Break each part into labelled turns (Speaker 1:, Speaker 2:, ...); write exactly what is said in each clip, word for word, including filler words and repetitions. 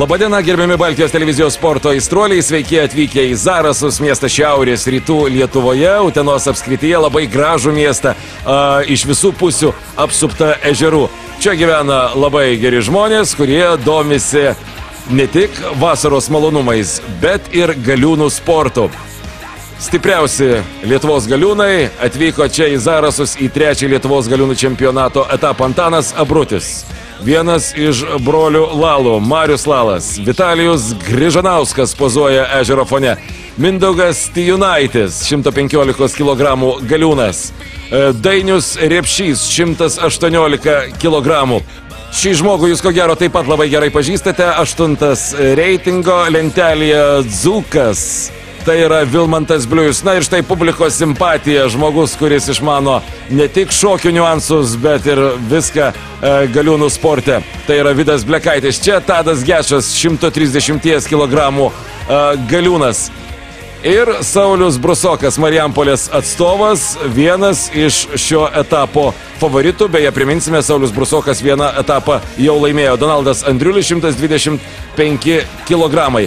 Speaker 1: Labadiena, gerbiami Baltijos televizijos sporto aistruoliai, sveiki atvykę į Zarasus, miestą šiaurės rytų Lietuvoje, Utenos apskrityje, labai gražų miestą, a, iš visų pusių apsuptą ežerų. Čia gyvena labai geri žmonės, kurie domisi ne tik vasaros malonumais, bet ir galiūnų sportu. Stipriausi Lietuvos galiūnai atvyko čia į Zarasus į trečią Lietuvos galiūnų čempionato etapą. Antanas Abrutis, vienas iš brolių Lalų, Marius Lalas, Vitalijus Grižanauskas pozuoja ežero fone, Mindaugas Tijunaitis, šimto penkiolikos kilogramų galiūnas, Dainius Repšys, šimtas aštuoniolika kilogramų. Šį žmogų jūs ko gero taip pat labai gerai pažįstate, aštuntas reitingo lentelėje Dzūkas. Tai yra Vilmantas Bliujus. Na ir štai publikos simpatija, žmogus, kuris išmano ne tik šokių niuansus, bet ir viską e, galiūnų sporte. Tai yra Vidas Blekaitis. Čia Tadas Gečas, šimto trisdešimties kilogramų e, galiūnas. Ir Saulius Brusokas, Marijampolės atstovas, vienas iš šio etapo favoritų. Beje, priminsime, Saulius Brusokas vieną etapą jau laimėjo. Donaldas Andriulis, šimtas dvidešimt penki kilogramai.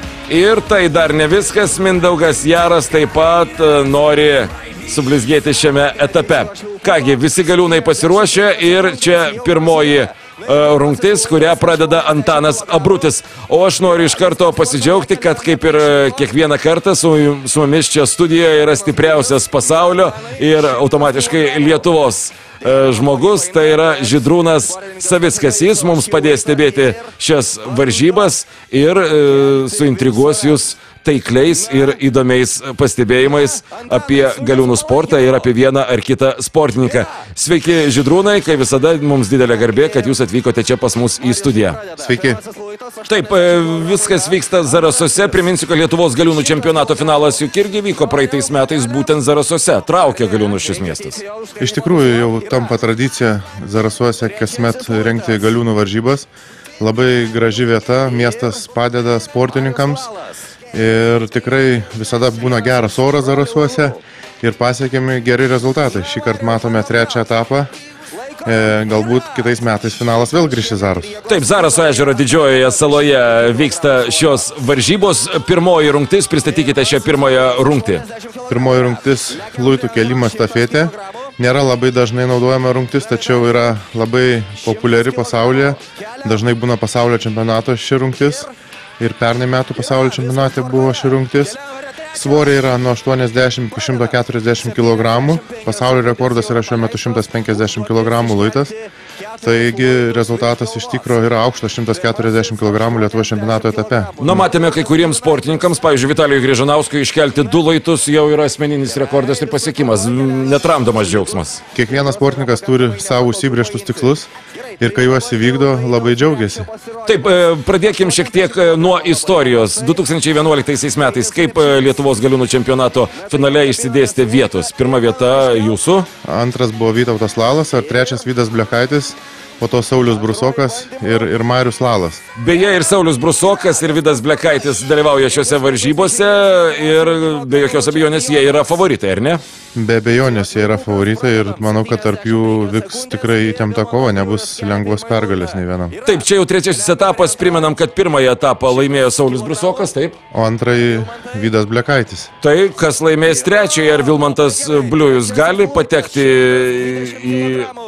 Speaker 1: Ir tai dar ne viskas, Mindaugas Jaras taip pat nori sublizgėti šiame etape. Kągi, visi galiūnai pasiruošę ir čia pirmoji uh, rungtis, kurią pradeda Antanas Abrutis. O aš noriu iš karto pasidžiaugti, kad kaip ir kiekvieną kartą su, su mumis čia studijoje yra stipriausias pasaulio ir automatiškai Lietuvos žmogus, tai yra Žydrūnas Savickas. Jis mums padės stebėti šias varžybas ir e, suintriguos jūs taikliais ir įdomiais pastebėjimais apie galiūnų sportą ir apie vieną ar kitą sportininką. Sveiki, Žydrūnai, kai visada mums didelė garbė, kad jūs atvykote čia pas mus į studiją.
Speaker 2: Sveiki.
Speaker 1: Taip, viskas vyksta Zarasuose. Priminsiu, kad Lietuvos galiūnų čempionato finalas juk irgi vyko praeitais metais būtent Zarasuose. Traukia galiūnų šis miestas.
Speaker 2: Iš tikrųjų, jau tampa tradicija Zarasuose kasmet rengti galiūnų varžybas. Labai graži vieta, miestas padeda sportininkams. Ir tikrai visada būna geras oras Zarasuose ir pasiekiami geri rezultatai. Šį kartą matome trečią etapą. E, galbūt kitais metais finalas vėl grįš į Zarus.
Speaker 1: Taip, Zaraso ežero didžiojoje saloje vyksta šios varžybos. Pirmoji rungtis, pristatykite šią pirmąją rungtį.
Speaker 2: Pirmoji rungtis – luitų kėlimas stafetė. Nėra labai dažnai naudojama rungtis, tačiau yra labai populiari pasaulyje. Dažnai būna pasaulio čempionato ši rungtis. Ir pernai metų pasaulio čempionate buvo ši rungtis. Svoriai yra nuo aštuoniasdešimt iki šimto keturiasdešimt kilogramų. Pasaulio rekordas yra šiuo metu šimtas penkiasdešimt kilogramų luitas. Taigi rezultatas iš tikro yra aukštas šimtas keturiasdešimt kilogramų Lietuvos čempionato etape.
Speaker 1: Nu, matėme kai kuriems sportininkams, pavyzdžiui, Vitalijui Grižanauskui iškelti du luitus jau yra asmeninis rekordas ir pasiekimas, netramdomas džiaugsmas.
Speaker 2: Kiekvienas sportininkas turi savo užsibrėžtus tikslus ir kai juos įvykdo, labai džiaugiasi.
Speaker 1: Taip, pradėkim šiek tiek nuo istorijos. du tūkstančiai vienuoliktaisiais metais, kaip Lietuvos galiūnų čempionato finale išsidėstė vietos? Pirma vieta jūsų?
Speaker 2: Antras buvo Vytautas Lalas, ar trečias Vidas Blekaitis, po to Saulius Brusokas ir, ir Marius Lalas.
Speaker 1: Beje, ir Saulius Brusokas, ir Vidas Blekaitis dalyvauja šiuose varžybose ir be jokios abejonės jie yra favoritai, ar ne?
Speaker 2: Be abejonės jie yra favoritai ir manau, kad tarp jų vyks tikrai įtempta kova, nebus lengvos pergalės nei vienam.
Speaker 1: Taip, čia jau trečiasis etapas, primenam, kad pirmąjį etapą laimėjo Saulius Brusokas, taip?
Speaker 2: O antrąjį Vidas Blekaitis.
Speaker 1: Tai kas laimės trečiąjį, ar Vilmantas Bliujus gali patekti į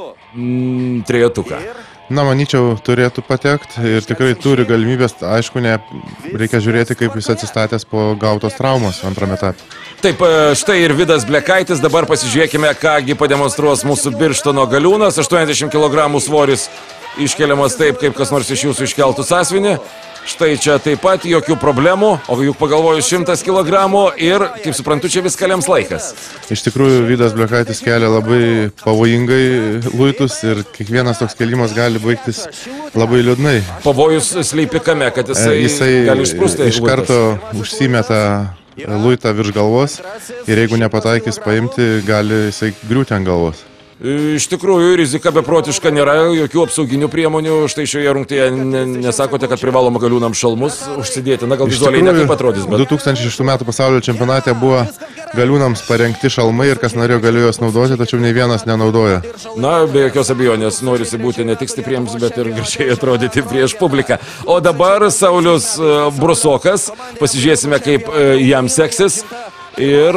Speaker 1: mm, trejetuką?
Speaker 2: Na, manyčiau, turėtų patekti ir tikrai turi galimybės, aišku, ne, reikia žiūrėti, kaip jis atsistatęs po gautos traumos antrame etape.
Speaker 1: Taip, štai ir Vidas Blekaitis, dabar pasižiūrėkime, kągi pademonstruos mūsų Birštono galiūnas, aštuoniasdešimt kilogramų svoris iškeliamas taip, kaip kas nors iš jūsų iškeltų sąsvinį. Štai čia taip pat jokių problemų, o juk pagalvoju šimtas kilogramų ir, kaip suprantu, čia viską lems laikas.
Speaker 2: Iš tikrųjų, Vidas Blekaitis kelia labai pavojingai luitus ir kiekvienas toks kelimas gali baigtis labai liūdnai.
Speaker 1: Pavojus slypi kame, kad jisai,
Speaker 2: jisai
Speaker 1: gali išsprūsti
Speaker 2: iš karto užsimeta luitą virš galvos ir jeigu nepataikys paimti, gali jisai griūti ant galvos.
Speaker 1: Iš tikrųjų, rizika beprotiška, nėra jokių apsauginių priemonių. Štai šioje rungtyje nesakote, kad privaloma galiūnams šalmus užsidėti. Na, gal vizualiai ne kaip atrodys, bet...
Speaker 2: du tūkstančiai šeštų metų pasaulio čempionate buvo galiūnams parengti šalmai ir kas norėjo galėjo juos naudoti, tačiau nei vienas nenaudoja.
Speaker 1: Na, be jokios abejonės, norisi būti ne tik stipriems, bet ir gražiai atrodyti prieš publiką. O dabar Saulius Brusokas, pasižiūrėsime, kaip jam seksis. Ir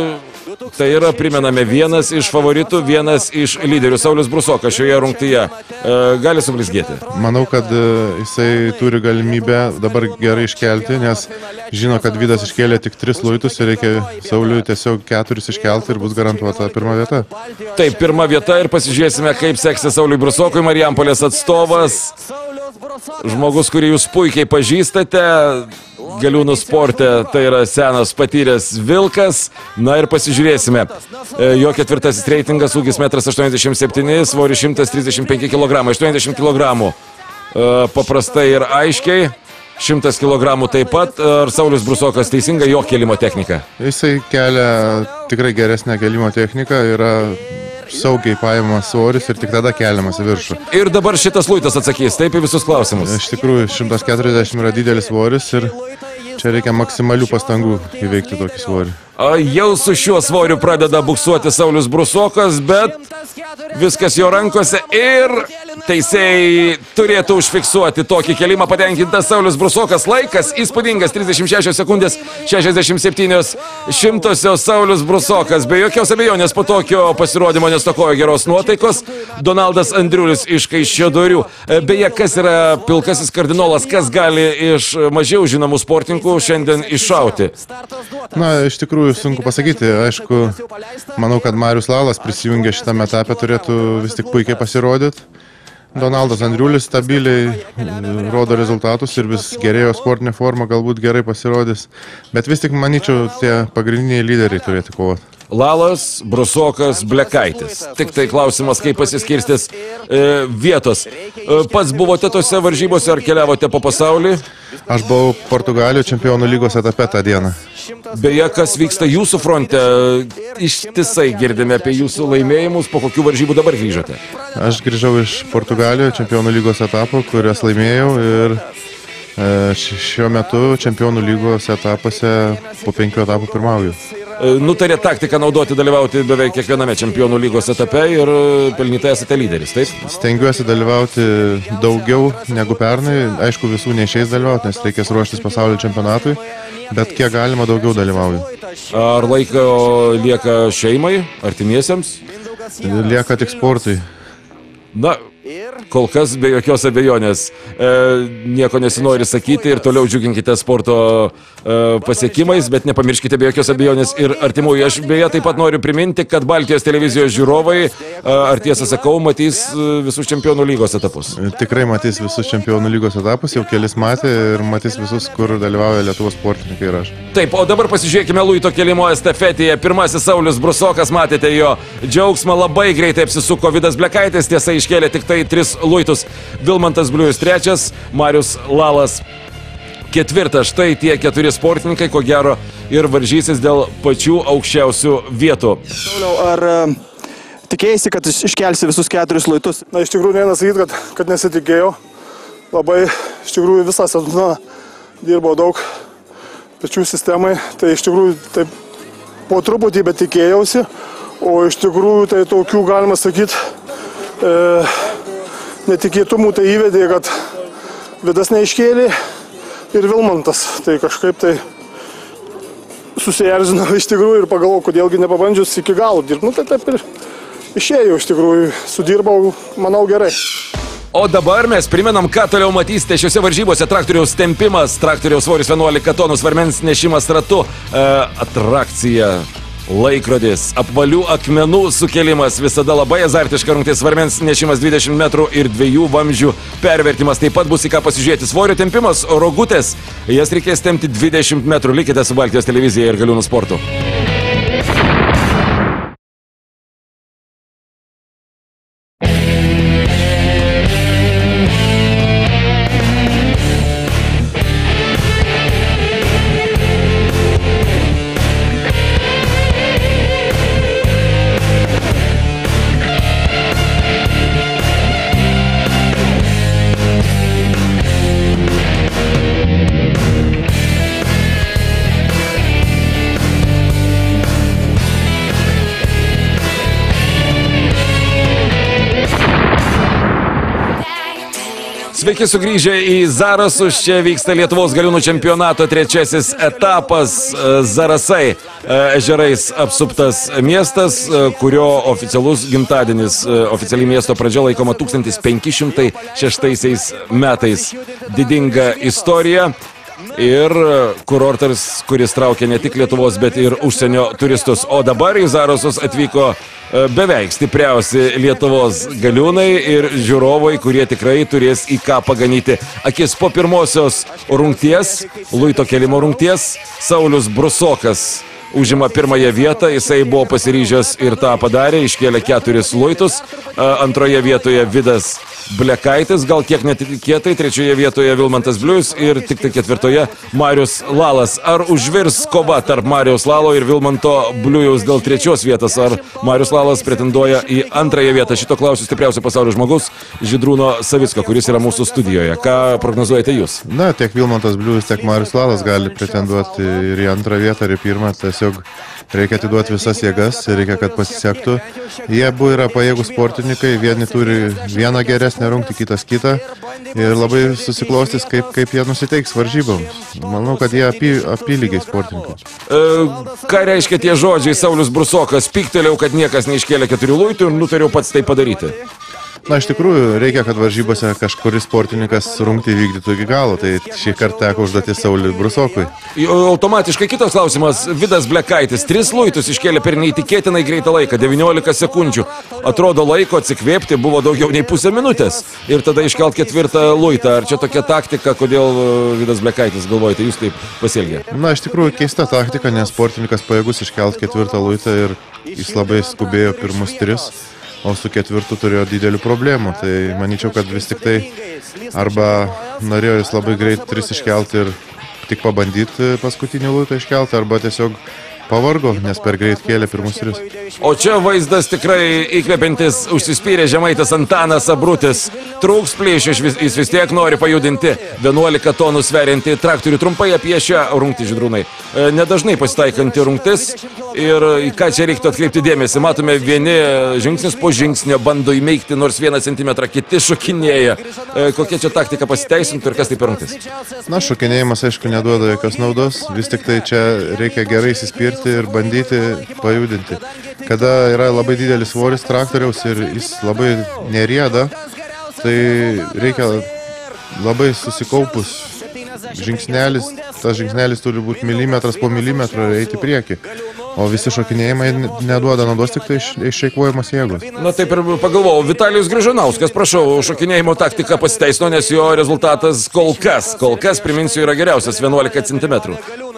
Speaker 1: tai yra, primename, vienas iš favoritų, vienas iš lyderių. Saulius Brusokas šioje rungtyje gali sublizgėti.
Speaker 2: Manau, kad jisai turi galimybę dabar gerai iškelti, nes žino, kad Vydas iškėlė tik tris luitus ir reikia Sauliui tiesiog keturis iškelti ir bus garantuota pirma vieta.
Speaker 1: Taip, pirma vieta ir pasižiūrėsime, kaip seksis Sauliui Brusokui, Marijampolės atstovas. Žmogus, kurį jūs puikiai pažįstate, galiūnų sporte, tai yra senas patyręs vilkas. Na ir pasižiūrėsime. Jo ketvirtasis reitingas, ūgis metras aštuoniasdešimt septyni, svoris šimtas trisdešimt penki kilogramai, aštuoniasdešimt kilogramų. Paprastai ir aiškiai. šimtas kilogramų taip pat. Ar Saulius Brusokas teisinga jo kelimo technika?
Speaker 2: Jisai kelia tikrai geresnę kelimo techniką, yra saugiai paimamas svoris ir tik tada keliamas į viršų.
Speaker 1: Ir dabar šitas luitas atsakys taip į visus klausimus.
Speaker 2: Iš tikrųjų, šimtas keturiasdešimt yra didelis svoris ir čia reikia maksimalių pastangų įveikti tokį svorį.
Speaker 1: Jau su šiuo svoriu pradeda buksuoti Saulius Brusokas, bet viskas jo rankose ir teisėjai turėtų užfiksuoti tokį kelimą. Patenkintas Saulius Brusokas, laikas įspūdingas, trisdešimt šešios sekundės, šešiasdešimt septynios šimtosios. Saulius Brusokas be jokios abejonės po tokio pasirodymo nestokojo geros nuotaikos. Donaldas Andriulis iš Kaišiadorių. Beje, kas yra pilkasis kardinolas, kas gali iš mažiau žinomų sportininkų šiandien iššauti?
Speaker 2: Na, iš tikrųjų sunku pasakyti. Aišku, manau, kad Marius Lalas prisijungė šitame etape, turėtų vis tik puikiai pasirodyti. Donaldas Andriulis stabiliai rodo rezultatus ir vis gerėjo sportinė forma, galbūt gerai pasirodys. Bet vis tik, manyčiau, tie pagrindiniai lyderiai turėtų kovoti.
Speaker 1: Lalas, Brusokas, Blekaitis. Tik tai klausimas, kaip pasiskirstis e, vietos. E, pats buvote tose varžybose ar keliavote po pasaulį?
Speaker 2: Aš buvau Portugalijos čempionų lygos etape tą dieną.
Speaker 1: Beje, kas vyksta jūsų fronte? Ištisai girdime apie jūsų laimėjimus. Po kokių varžybų dabar grįžote?
Speaker 2: Aš grįžau iš Portugalijos čempionų lygos etapo, kurias laimėjau ir e, šiuo metu čempionų lygos etapuose po penkių etapų pirmauju.
Speaker 1: Nutarė taktiką naudoti, dalyvauti beveik kiekviename čempionų lygos etape ir pelnytai esate lyderis, taip?
Speaker 2: Stengiuosi dalyvauti daugiau negu pernai. Aišku, visų neišeis dalyvauti, nes reikės ruoštis pasaulio čempionatui, bet kiek galima daugiau dalyvauju.
Speaker 1: Ar laiko lieka šeimai, artimiesiems?
Speaker 2: Lieka tik sportui.
Speaker 1: Na, kol kas be jokios abejonės. E, nieko nesinori sakyti ir toliau džiuginkite sporto e, pasiekimais, bet nepamirškite be jokios abejonės ir artimųjų. Aš beje taip pat noriu priminti, kad Baltijos televizijos žiūrovai, e, ar tiesą sakau, matys visus čempionų lygos etapus.
Speaker 2: Tikrai matys visus čempionų lygos etapus, jau kelis matė ir matys visus, kur dalyvauja Lietuvos sportininkai ir aš.
Speaker 1: Taip, o dabar pasižiūrėkime luito kelimo estafetėje. Pirmasis Saulius Brusokas, matėte jo džiaugsmą, labai greitai apsisuko Vydas Blekaitis, tiesa iškėlė tik tai tris luitus. Vilmantas Bliujus trečias, Marius Lalas ketvirtas. Štai tie keturi sportininkai, ko gero, ir varžysis dėl pačių aukščiausių vietų.
Speaker 3: Sauliau, ar tikėjai, kad iškelsi visus keturis luitus?
Speaker 4: Na, iš tikrųjų, neina sakyti, kad, kad nesitikėjau. Labai, iš tikrųjų, visą sezoną dirbau daug pečių sistemai. Tai iš tikrųjų, taip po truputį, bet tikėjausi. O iš tikrųjų, tai tokių, galima sakyti, e, netikėtumų tai įvedė, kad Vydas neiškėlė ir Vilmantas. Tai kažkaip tai susierzinau iš tikrųjų ir pagalvojau, kodėlgi nepabandžius iki galo dirbti. Nu, tai taip ir išėjau, iš tikrųjų, sudirbau, manau, gerai.
Speaker 1: O dabar mes primenam, ką toliau matysite šiuose varžybose. Traktoriaus tempimas, traktoriaus svoris vienuolika tonų, svarmens nešimas ratu, e, atrakcija. Laikrodis, apvalių akmenų sukėlimas, visada labai azartiška rungtis, svarmens nešimas dvidešimt metrų ir dviejų vamzdžių pervertimas. Taip pat bus į ką pasižiūrėti. Svorio tempimas, rogutės, jas reikės tempti dvidešimt metrų. Likite su Baltijos televizija ir Galiūnų sportu. Sveiki sugrįžę į Zarasus, čia vyksta Lietuvos galiūnų čempionato trečiasis etapas. Zarasai ežerais apsuptas miestas, kurio oficialus gimtadienis, oficialiai miesto pradžia laikoma tūkstantis penki šimtai šeštaisiais metais. Didinga istorija. Ir kurortas, kuris traukia ne tik Lietuvos, bet ir užsienio turistus. O dabar į Zarasus atvyko beveik stipriausi Lietuvos galiūnai ir žiūrovai, kurie tikrai turės į ką paganyti akis. Po pirmosios rungties, luito kelimo rungties, Saulius Brusokas užima pirmąją vietą, jisai buvo pasiryžęs ir tą padarė, iškėlė keturis luitus. Antroje vietoje Vidas Blekaitis, gal kiek netikėtai, trečioje vietoje Vilmantas Bliujus ir tik tai ketvirtoje Marius Lalas. Ar užvirs kova tarp Mariaus Lalo ir Vilmanto Bliujaus dėl trečios vietos, ar Marius Lalas pretenduoja į antrąją vietą? Šito klausiu stipriausio pasaulio žmogus Žydrūno Savicko, kuris yra mūsų studijoje. Ką prognozuojate jūs?
Speaker 2: Na, tiek Vilmantas Bliujus, tiek Marius Lalas gali pretenduoti ir į antrą vietą, ir į pirmą. Tiesiog reikia atiduoti visas jėgas, reikia, kad pasisektų. Jie abu yra pajėgūs sportininkai, vieni turi vieną geresnę rungtį, kitas kitą. Ir labai susiklostys, kaip, kaip jie nusiteiks varžyboms. Manau, kad jie apy, apylygiai sportininkai.
Speaker 1: E, ką reiškia tie žodžiai? Saulius Brusokas pyktelėjau, kad niekas neiškėlė keturių luitų ir nutariau pats tai padaryti.
Speaker 2: Na, iš tikrųjų, reikia, kad varžybose kažkuris sportininkas rungtį vykdytų iki galo. Tai šį kartą teko užduoti Sauliui Brusokui.
Speaker 1: Automatiškai kitas klausimas. Vidas Blekaitis tris luitus iškėlė per neįtikėtinai greitą laiką, devyniolika sekundžių. Atrodo, laiko atsikvėpti buvo daugiau nei pusę minutės. Ir tada iškelt ketvirtą luitą. Ar čia tokia taktika, kodėl Vidas Blekaitis, galvojate, jūs taip pasielgė?
Speaker 2: Na, iš tikrųjų, keista taktika, nes sportininkas pajėgus iškelt ketvirtą luitą ir jis labai skubėjo pirmus tris. O su ketvirtu turėjo didelių problemų. Tai manyčiau, kad vis tik tai arba norėjo jis labai greit tris iškelti ir tik pabandyti paskutinį luitą iškelti, arba tiesiog pavargo, nes per greit kėlė pirmus tris.
Speaker 1: O čia vaizdas tikrai įkvepiantis. Užsispyrė žemaitis Antanas Abrutis. Trūks plyšių, jis vis tiek nori pajudinti vienuolika tonų sveriantį traktorių. Trumpai apie šią rungtį, Žydrūnai. Nedažnai pasitaikanti rungtis ir į ką čia reiktų atkreipti dėmesį. Matome, vieni žingsnis po žingsnio bando įmeikti nors vieną centimetrą, kiti šokinėja. Kokia čia taktika pasiteisintų ir kas tai per rungtis?
Speaker 2: Na, šokinėjimas, aišku, neduoda jokios naudos. Vis tik tai čia reikia gerai įsispirti ir bandyti pajudinti. Kada yra labai didelis svoris traktoriaus ir jis labai nerieda, tai reikia labai susikaupus žingsnelis, tas žingsnelis turi būti milimetras po milimetro ir eiti prieki. O visi šokinėjimai neduoda naudos, tik tai išeikvojimas jėgos.
Speaker 1: Na taip ir pagalvojau, Vitalijus Grižanauskas, prašau, šokinėjimo taktika pasiteisino, nes jo rezultatas kol kas, kol kas, priminsiu, yra geriausias vienuolika centimetrų.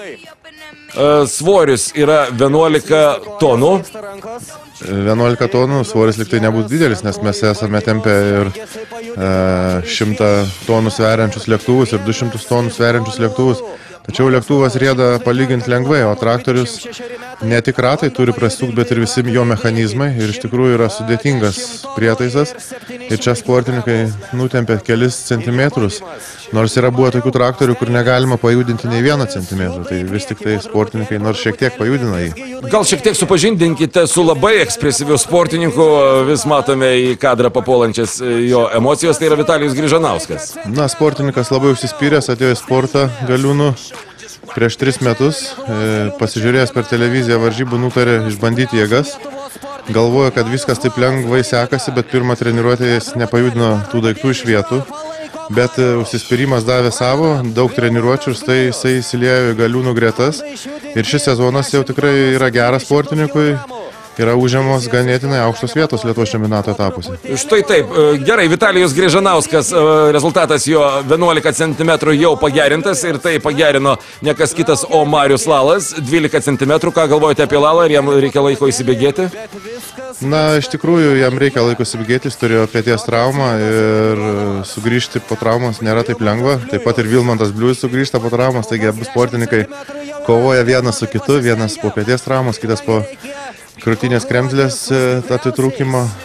Speaker 1: Svoris yra vienuolika tonų.
Speaker 2: vienuolika tonų, svoris liktai nebus didelis, nes mes esame tempę ir e, šimtą tonų sveriančius lėktuvus ir du šimtus tonų sveriančius lėktuvus. Tačiau lėktuvas rieda palyginti lengvai, o traktorius ne tik ratai turi prasukti, bet ir visi jo mechanizmai. Ir iš tikrųjų yra sudėtingas prietaisas. Ir čia sportininkai nutempė kelis centimetrus. Nors yra buvo tokių traktorių, kur negalima pajudinti nei vieną centimetrą. Tai vis tik tai sportininkai nors šiek tiek pajudina jį.
Speaker 1: Gal šiek tiek supažindinkite su labai ekspresyviu sportininku. Vis matome į kadrą papuolančias jo emocijos. Tai yra Vitalijus Grižanauskas.
Speaker 2: Na, sportininkas labai užsispyręs, atėjo į sportą galiūnų. Prieš tris metus, e, pasižiūrėjęs per televiziją varžybų, nutarė išbandyti jėgas. Galvojo, kad viskas taip lengvai sekasi, bet pirmą treniruotę jis nepajudino tų daiktų iš vietų. Bet e, užsispyrimas davė savo, daug treniruočių ir tai jisai įsiliejo į galiūnų gretas. Ir šis sezonas jau tikrai yra geras sportininkui. Yra užimamos ganėtinai aukštos vietos Lietuvos čempionato etapuose.
Speaker 1: Štai taip, gerai, Vitalijus Grižanauskas, rezultatas jo vienuolika centimetrų jau pagerintas ir tai pagerino ne kas kitas, o Marius Lalas, dvylika centimetrų. Ką galvojate apie Lalą, ar jam reikia laiko įsibėgėti?
Speaker 2: Na, iš tikrųjų, jam reikia laiko įsibėgėti, jis turėjo peties traumą ir sugrįžti po traumos nėra taip lengva. Taip pat ir Vilmantas Bliujus sugrįžta po traumos, taigi abu sportininkai kovoja vienas su kitu, vienas po peties traumos, kitas po krūtinės kremzlės atitrūkimo.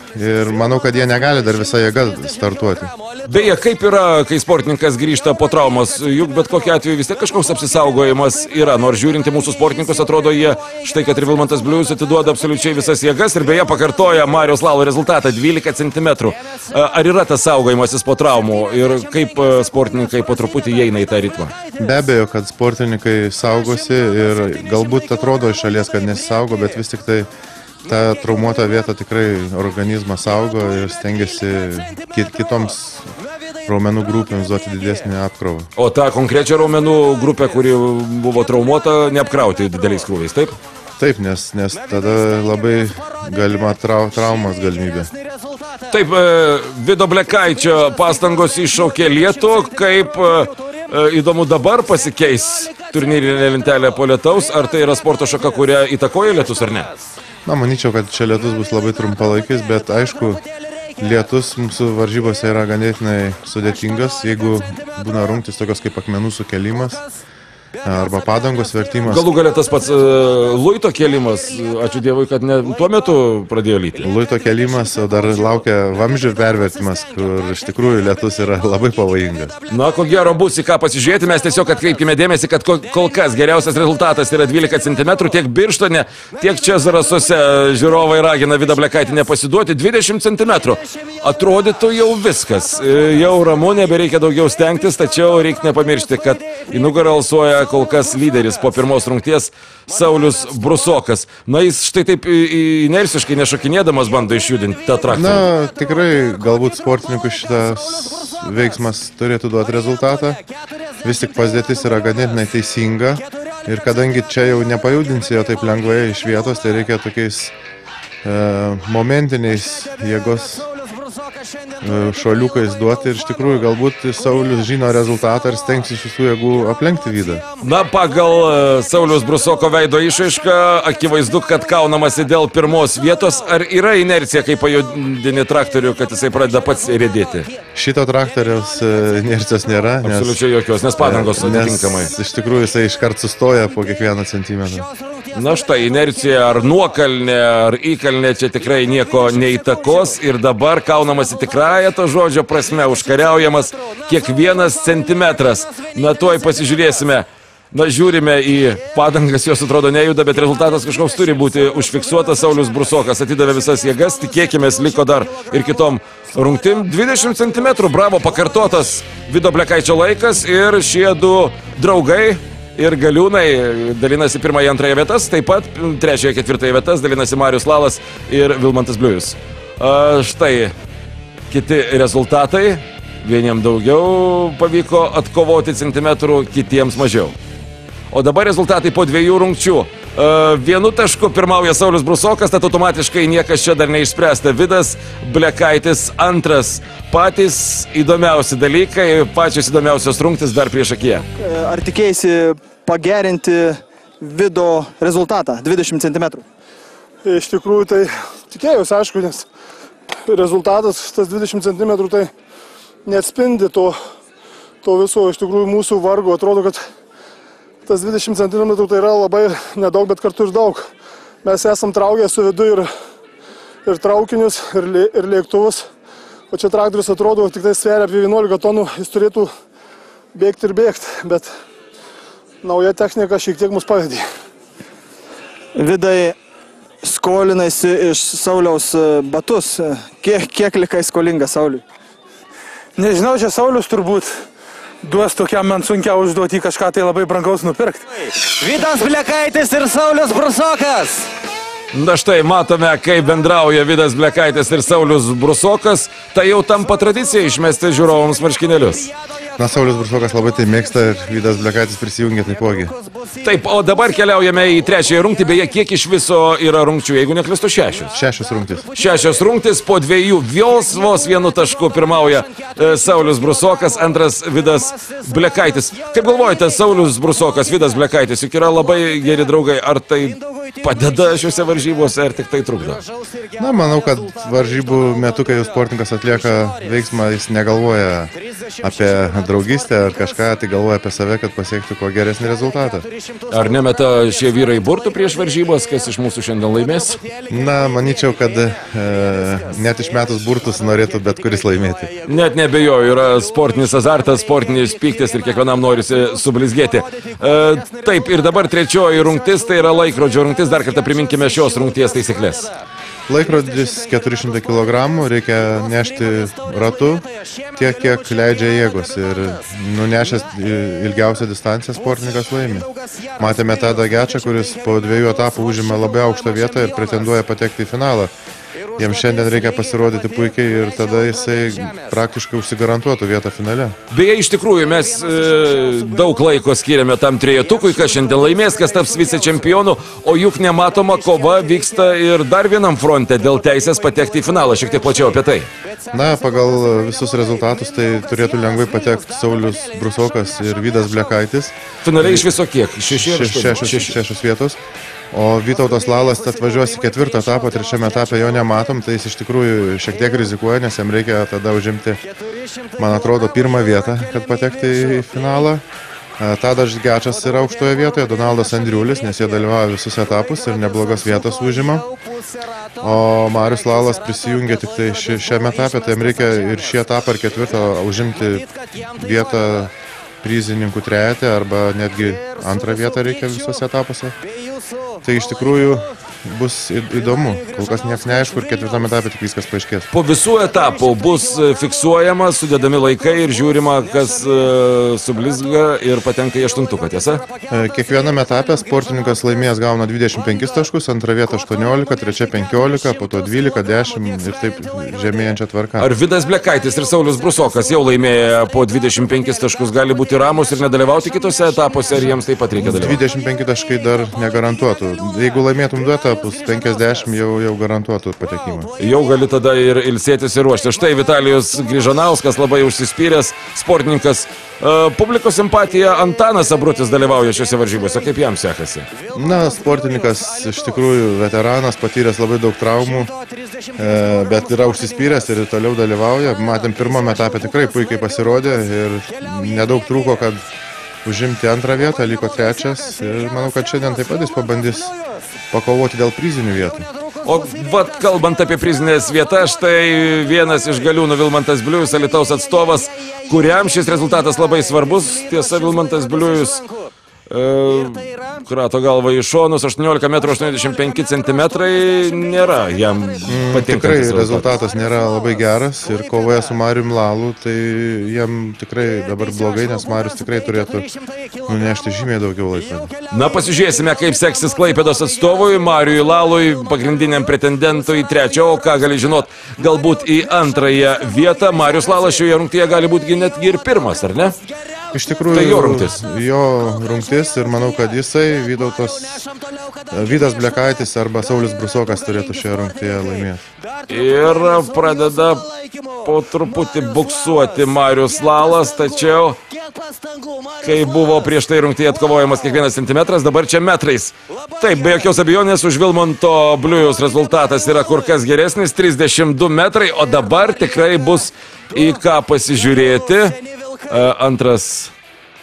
Speaker 2: ir manau, kad jie negali dar visą jėgą startuoti.
Speaker 1: Beje, kaip yra, kai sportininkas grįžta po traumos, juk bet kokiu atveju vis tiek kažkoks apsisaugojimas yra, nors žiūrinti mūsų sportininkus atrodo jie, štai kad ir Vilmantas Bliujus atiduoda absoliučiai visas jėgas ir beje pakartoja Mariaus Lalo rezultatą dvylika centimetrų. Ar yra tas saugojimasis po traumų ir kaip sportininkai po truputį įeina į tą ritmą?
Speaker 2: Be abejo, kad sportininkai saugosi ir galbūt atrodo iš šalies, kad nesisaugo, bet vis tik tai tą traumuotą vietą tikrai organizmas saugo ir stengiasi kitoms raumenų grupėms duoti didesnį apkrovą.
Speaker 1: O tą konkrečią raumenų grupę, kuri buvo traumuota, neapkrauti dideliais krūviais, taip?
Speaker 2: Taip, nes, nes tada labai galima trau, traumas galimybė.
Speaker 1: Taip, Vido Blekaičio pastangos iššaukė lietų, kaip įdomu dabar pasikeis turnyrinė lentelė po lietaus, ar tai yra sporto šaka, kurią įtakoja lietus ar ne?
Speaker 2: Na, manyčiau, kad čia lietus bus labai trumpalaikis, bet aišku, lietus mūsų varžybose yra ganėtinai sudėtingas, jeigu būna rungtys tokios kaip akmenų sukelimas arba padangos vertimas.
Speaker 1: Galų galia tas pats uh, luito kėlimas, ačiū Dievui, kad ne tuo metu pradėjo lyti.
Speaker 2: Luito kėlimas, o dar laukia vamzdžių pervertimas, kur iš tikrųjų lietus yra labai pavojingas.
Speaker 1: Na, ko gero bus į ką pasižiūrėti, mes tiesiog atkreipkime dėmesį, kad kol kas geriausias rezultatas yra dvylika centimetrų, tiek Birštone, tiek čia Zarasuose žiūrovai ragina Vidą Blekaitį nepasiduoti, dvidešimt centimetrų. Atrodytų jau viskas, jau ramu, nebereikia daugiau stengtis, tačiau reikia nepamiršti, kad į nugarą alsuoja kol kas lyderis po pirmos rungties Saulius Brusokas. Na, jis štai taip inersiškai nešokinėdamas bando išjudinti tą traktorių.
Speaker 2: Na, tikrai galbūt sportininkui šitas veiksmas turėtų duoti rezultatą. Vis tik padėtis yra ganėtinai teisinga ir kadangi čia jau nepajudinsi jo taip lengvai iš vietos, tai reikia tokiais e, momentiniais jėgos šuoliukais duoti ir iš tikrųjų galbūt Saulius žino rezultatą ir stengsis visų jėgų aplenkti Vydą.
Speaker 1: Na, pagal Sauliaus Brusoko veido išraišką akivaizdu, kad kaunamasi dėl pirmos vietos. Ar yra inercija, kai pajudini traktorių, kad jisai pradeda pats riedėti?
Speaker 2: Šito traktoriaus inercijos nėra. Nes,
Speaker 1: absoliučiai jokios, nes padangos atitinkamai.
Speaker 2: Nes iš tikrųjų jisai iškart sustoja po kiekvieną centimetrą.
Speaker 1: Na štai, inercija ar nuokalnė, ar įkalnė čia tikrai nieko neįtakos ir dabar kaunamasi tikrąją to žodžio prasme, užkariaujamas kiekvienas centimetras. Na, tuoj pasižiūrėsime. Na, žiūrime į padangas, jos atrodo nejuda, bet rezultatas kažkoks turi būti užfiksuotas. Saulius Brusokas atidavė visas jėgas, tikėkimės liko dar ir kitom rungtim. dvidešimt centimetrų, bravo, pakartotas Vido Blekaičio laikas ir šie du draugai ir Galiūnai dalinasi pirmąją, antrąją vietas, taip pat trečiąją, ketvirtąją vietas dalinasi Marius Lalas ir Vilmantas Bliujus. A, štai kiti rezultatai, vieniems daugiau pavyko atkovoti centimetrų, kitiems mažiau. O dabar rezultatai po dviejų rungčių. Uh, vienu tašku pirmauja Saulius Brusokas, tad automatiškai niekas čia dar neišspręsta. Vidas Blekaitis antras. Patys įdomiausi dalykai, pačios įdomiausios rungtys dar prieš akiją.
Speaker 3: Ar tikėjai pagerinti Vido rezultatą, dvidešimt centimetrų?
Speaker 4: Iš tikrųjų tai tikėjausi, aišku, nes rezultatas, tas dvidešimt centimetrų, tai neatspindi to, to viso iš tikrųjų mūsų vargo. Atrodo, kad tas dvidešimt centimetrų tai yra labai nedaug, bet kartu ir daug. Mes esam traugę su Vidu ir, ir traukinius, ir, lė, ir lėktuvus. O čia traktorius atrodo, tik tai sveria apie vienuolika tonų, jis turėtų bėgti ir bėgti, bet nauja technika šiek tiek mus pavedė.
Speaker 3: Vidai, skolinaisi iš Sauliaus batus. Kiek, kiek likai skolingas Sauliui?
Speaker 5: Nežinau, čia Saulius turbūt duos tokiam man sunkia užduoti kažką tai labai brangaus nupirkti.
Speaker 6: Vidas Blekaitis ir Saulius Brusokas.
Speaker 1: Na štai, matome, kaip bendrauja Vidas Blekaitis ir Saulius Brusokas. Tai jau tampa tradicija išmesti žiūrovams marškinėlius.
Speaker 2: Na, Saulius Brusokas labai tai mėgsta ir Vidas Blekaitis prisijungia taipogi.
Speaker 1: Taip, o dabar keliaujame į trečiąją rungtį. Beje, kiek iš viso yra rungčių, jeigu neklystu, šešios?
Speaker 2: Šešios rungtys.
Speaker 1: Šešios rungtys po dviejų, vos vos vienu tašku pirmauja e, Saulius Brusokas, antras Vidas Blekaitis. Kaip galvojate, Saulius Brusokas, Vidas Blekaitis, juk yra labai geri draugai. Ar tai padeda šiuose varžybose, ar tik tai trukdo?
Speaker 2: Na, manau, kad varžybų metu, kai jau sportininkas atlieka veiksmą, jis negalvoja apie draugystę ar kažką, tai galvoja apie save, kad pasiektų kuo geresnį rezultatą.
Speaker 1: Ar nemeta šie vyrai burtų prieš varžybos, kas iš mūsų šiandien laimės?
Speaker 2: Na, manyčiau, kad e, net išmetus burtus norėtų bet kuris laimėti.
Speaker 1: Net nebejoju, yra sportinis azartas, sportinis pyktis ir kiekvienam norisi sublizgėti. E, taip, ir dabar trečioji rungtis, tai yra laikrodžio rungtis, dar kartą priminkime šios rungties taisyklės.
Speaker 2: Laikrodis keturi šimtai kilogramų, reikia nešti ratu tiek, kiek leidžia jėgos ir nunešęs ilgiausią distanciją sportininkas laimi. Matėme Tadą Gečą, kuris po dviejų etapų užima labai aukštą vietą ir pretenduoja patekti į finalą. Jiems šiandien reikia pasirodyti puikiai ir tada jisai praktiškai užsigarantuotų vietą finale.
Speaker 1: Beje, iš tikrųjų, mes e, daug laiko skiriame tam trejetukui, kas šiandien laimės, kas taps vicečempionu, o juk nematoma kova vyksta ir dar vienam fronte dėl teisės patekti į finalą. Šiek tiek plačiau apie tai.
Speaker 2: Na, pagal visus rezultatus tai turėtų lengvai patekti Saulius Brusokas ir Vydas Blekaitis.
Speaker 1: Finaliai iš viso kiek? Šeši,
Speaker 2: Šeš, šešios, šešios vietos. O Vytautas Lalas atvažiuos į ketvirtą etapą, trečiame etape jo nematom, tai jis iš tikrųjų šiek tiek rizikuoja, nes jam reikia tada užimti, man atrodo, pirmą vietą, kad patekti į finalą. Tadas Gečas yra aukštoje vietoje, Donaldas Andriulis, nes jie dalyvauja visus etapus ir neblogas vietas užima. O Marius Lalas prisijungia tik tai ši, šiame etape, tai jam reikia ir šį etapą ar ketvirtą užimti vietą prizininkų trejete arba netgi antrą vietą reikia visuose etapuose. Tai iš tikrųjų bus įdomu. Kol kas nieks neaišku ir ketvirtame etape tik viskas paaiškės.
Speaker 1: Po visų etapų bus fiksuojama, sudedami laikai ir žiūrima, kas uh, sublizga ir patenka į aštuntuką, tiesa?
Speaker 2: Kiekviename etape sportininkas laimėjęs gauna dvidešimt penkis taškus, antra vieta aštuoniolika, trečia penkiolika, po to dvylika, dešimt ir taip žemėjančia tvarka.
Speaker 1: Ar Vydas Blekaitis ir Saulius Brusokas jau laimėję po dvidešimt penkis taškus gali būti ramus ir nedalyvauti kitose etapuose, ar jiems taip pat reikia dalyvauti?
Speaker 2: dvidešimt penki taškai dar negarantuotų. Jeigu laimėtum du etapus, penkiasdešimt jau, jau garantuotų patekimą.
Speaker 1: Jau gali tada ir ilsėtis ir ruošti. Štai Vitalijus Grižanauskas, labai užsispyręs sportininkas. Uh, publikos simpatija Antanas Abrutis dalyvauja šiose varžybose. Kaip jam sekasi?
Speaker 2: Na, sportininkas iš tikrųjų veteranas, patyręs labai daug traumų, e, bet yra užsispyręs ir toliau dalyvauja. Matėm, pirmame etape tikrai puikiai pasirodė ir nedaug trūko, kad užimti antrą vietą, liko trečias ir manau, kad šiandien taip pat jis pabandys pakovoti dėl prizinių vietų.
Speaker 1: O vat, kalbant apie prizinės vietas, štai vienas iš galiūnų Vilmantas Bliujus, Alytaus atstovas, kuriam šis rezultatas labai svarbus. Tiesa, Vilmantas Bliujus e, krato galvą į šonus, aštuoniolika metrų aštuoniasdešimt penki centimetrai, nėra jam
Speaker 2: mm,
Speaker 1: patinkantis
Speaker 2: tikrai
Speaker 1: rezultatas.
Speaker 2: rezultatas nėra labai geras ir kovoje su Marium Lalu, tai jam tikrai dabar blogai, nes Marius tikrai turėtų nunešti žymiai daugiau laiko.
Speaker 1: Na, pasižiūrėsime, kaip seksis Klaipėdos atstovui, Mariui Lalui, pagrindiniam pretendentui į trečią, o ką gali žinot, galbūt į antrąją vietą. Marius Lalas šioje rungtyje gali būti netgi ir pirmas, ar ne?
Speaker 2: Iš tikrųjų,
Speaker 1: tai jo rungtis.
Speaker 2: Jo rungtis ir manau, kad jisai, Vytautas, Vydas Blekaitis arba Saulius Brusokas turėtų šioje rungtyje laimėti.
Speaker 1: Ir pradeda po truputį buksuoti Marius Lalas, tačiau kai buvo prieš tai rungtyje atkovojamas kiekvienas centimetras, dabar čia metrais. Taip, be jokios abejonės už Vilmanto Bliujaus rezultatas yra kur kas geresnis, trisdešimt du metrai, o dabar tikrai bus į ką pasižiūrėti. Antras,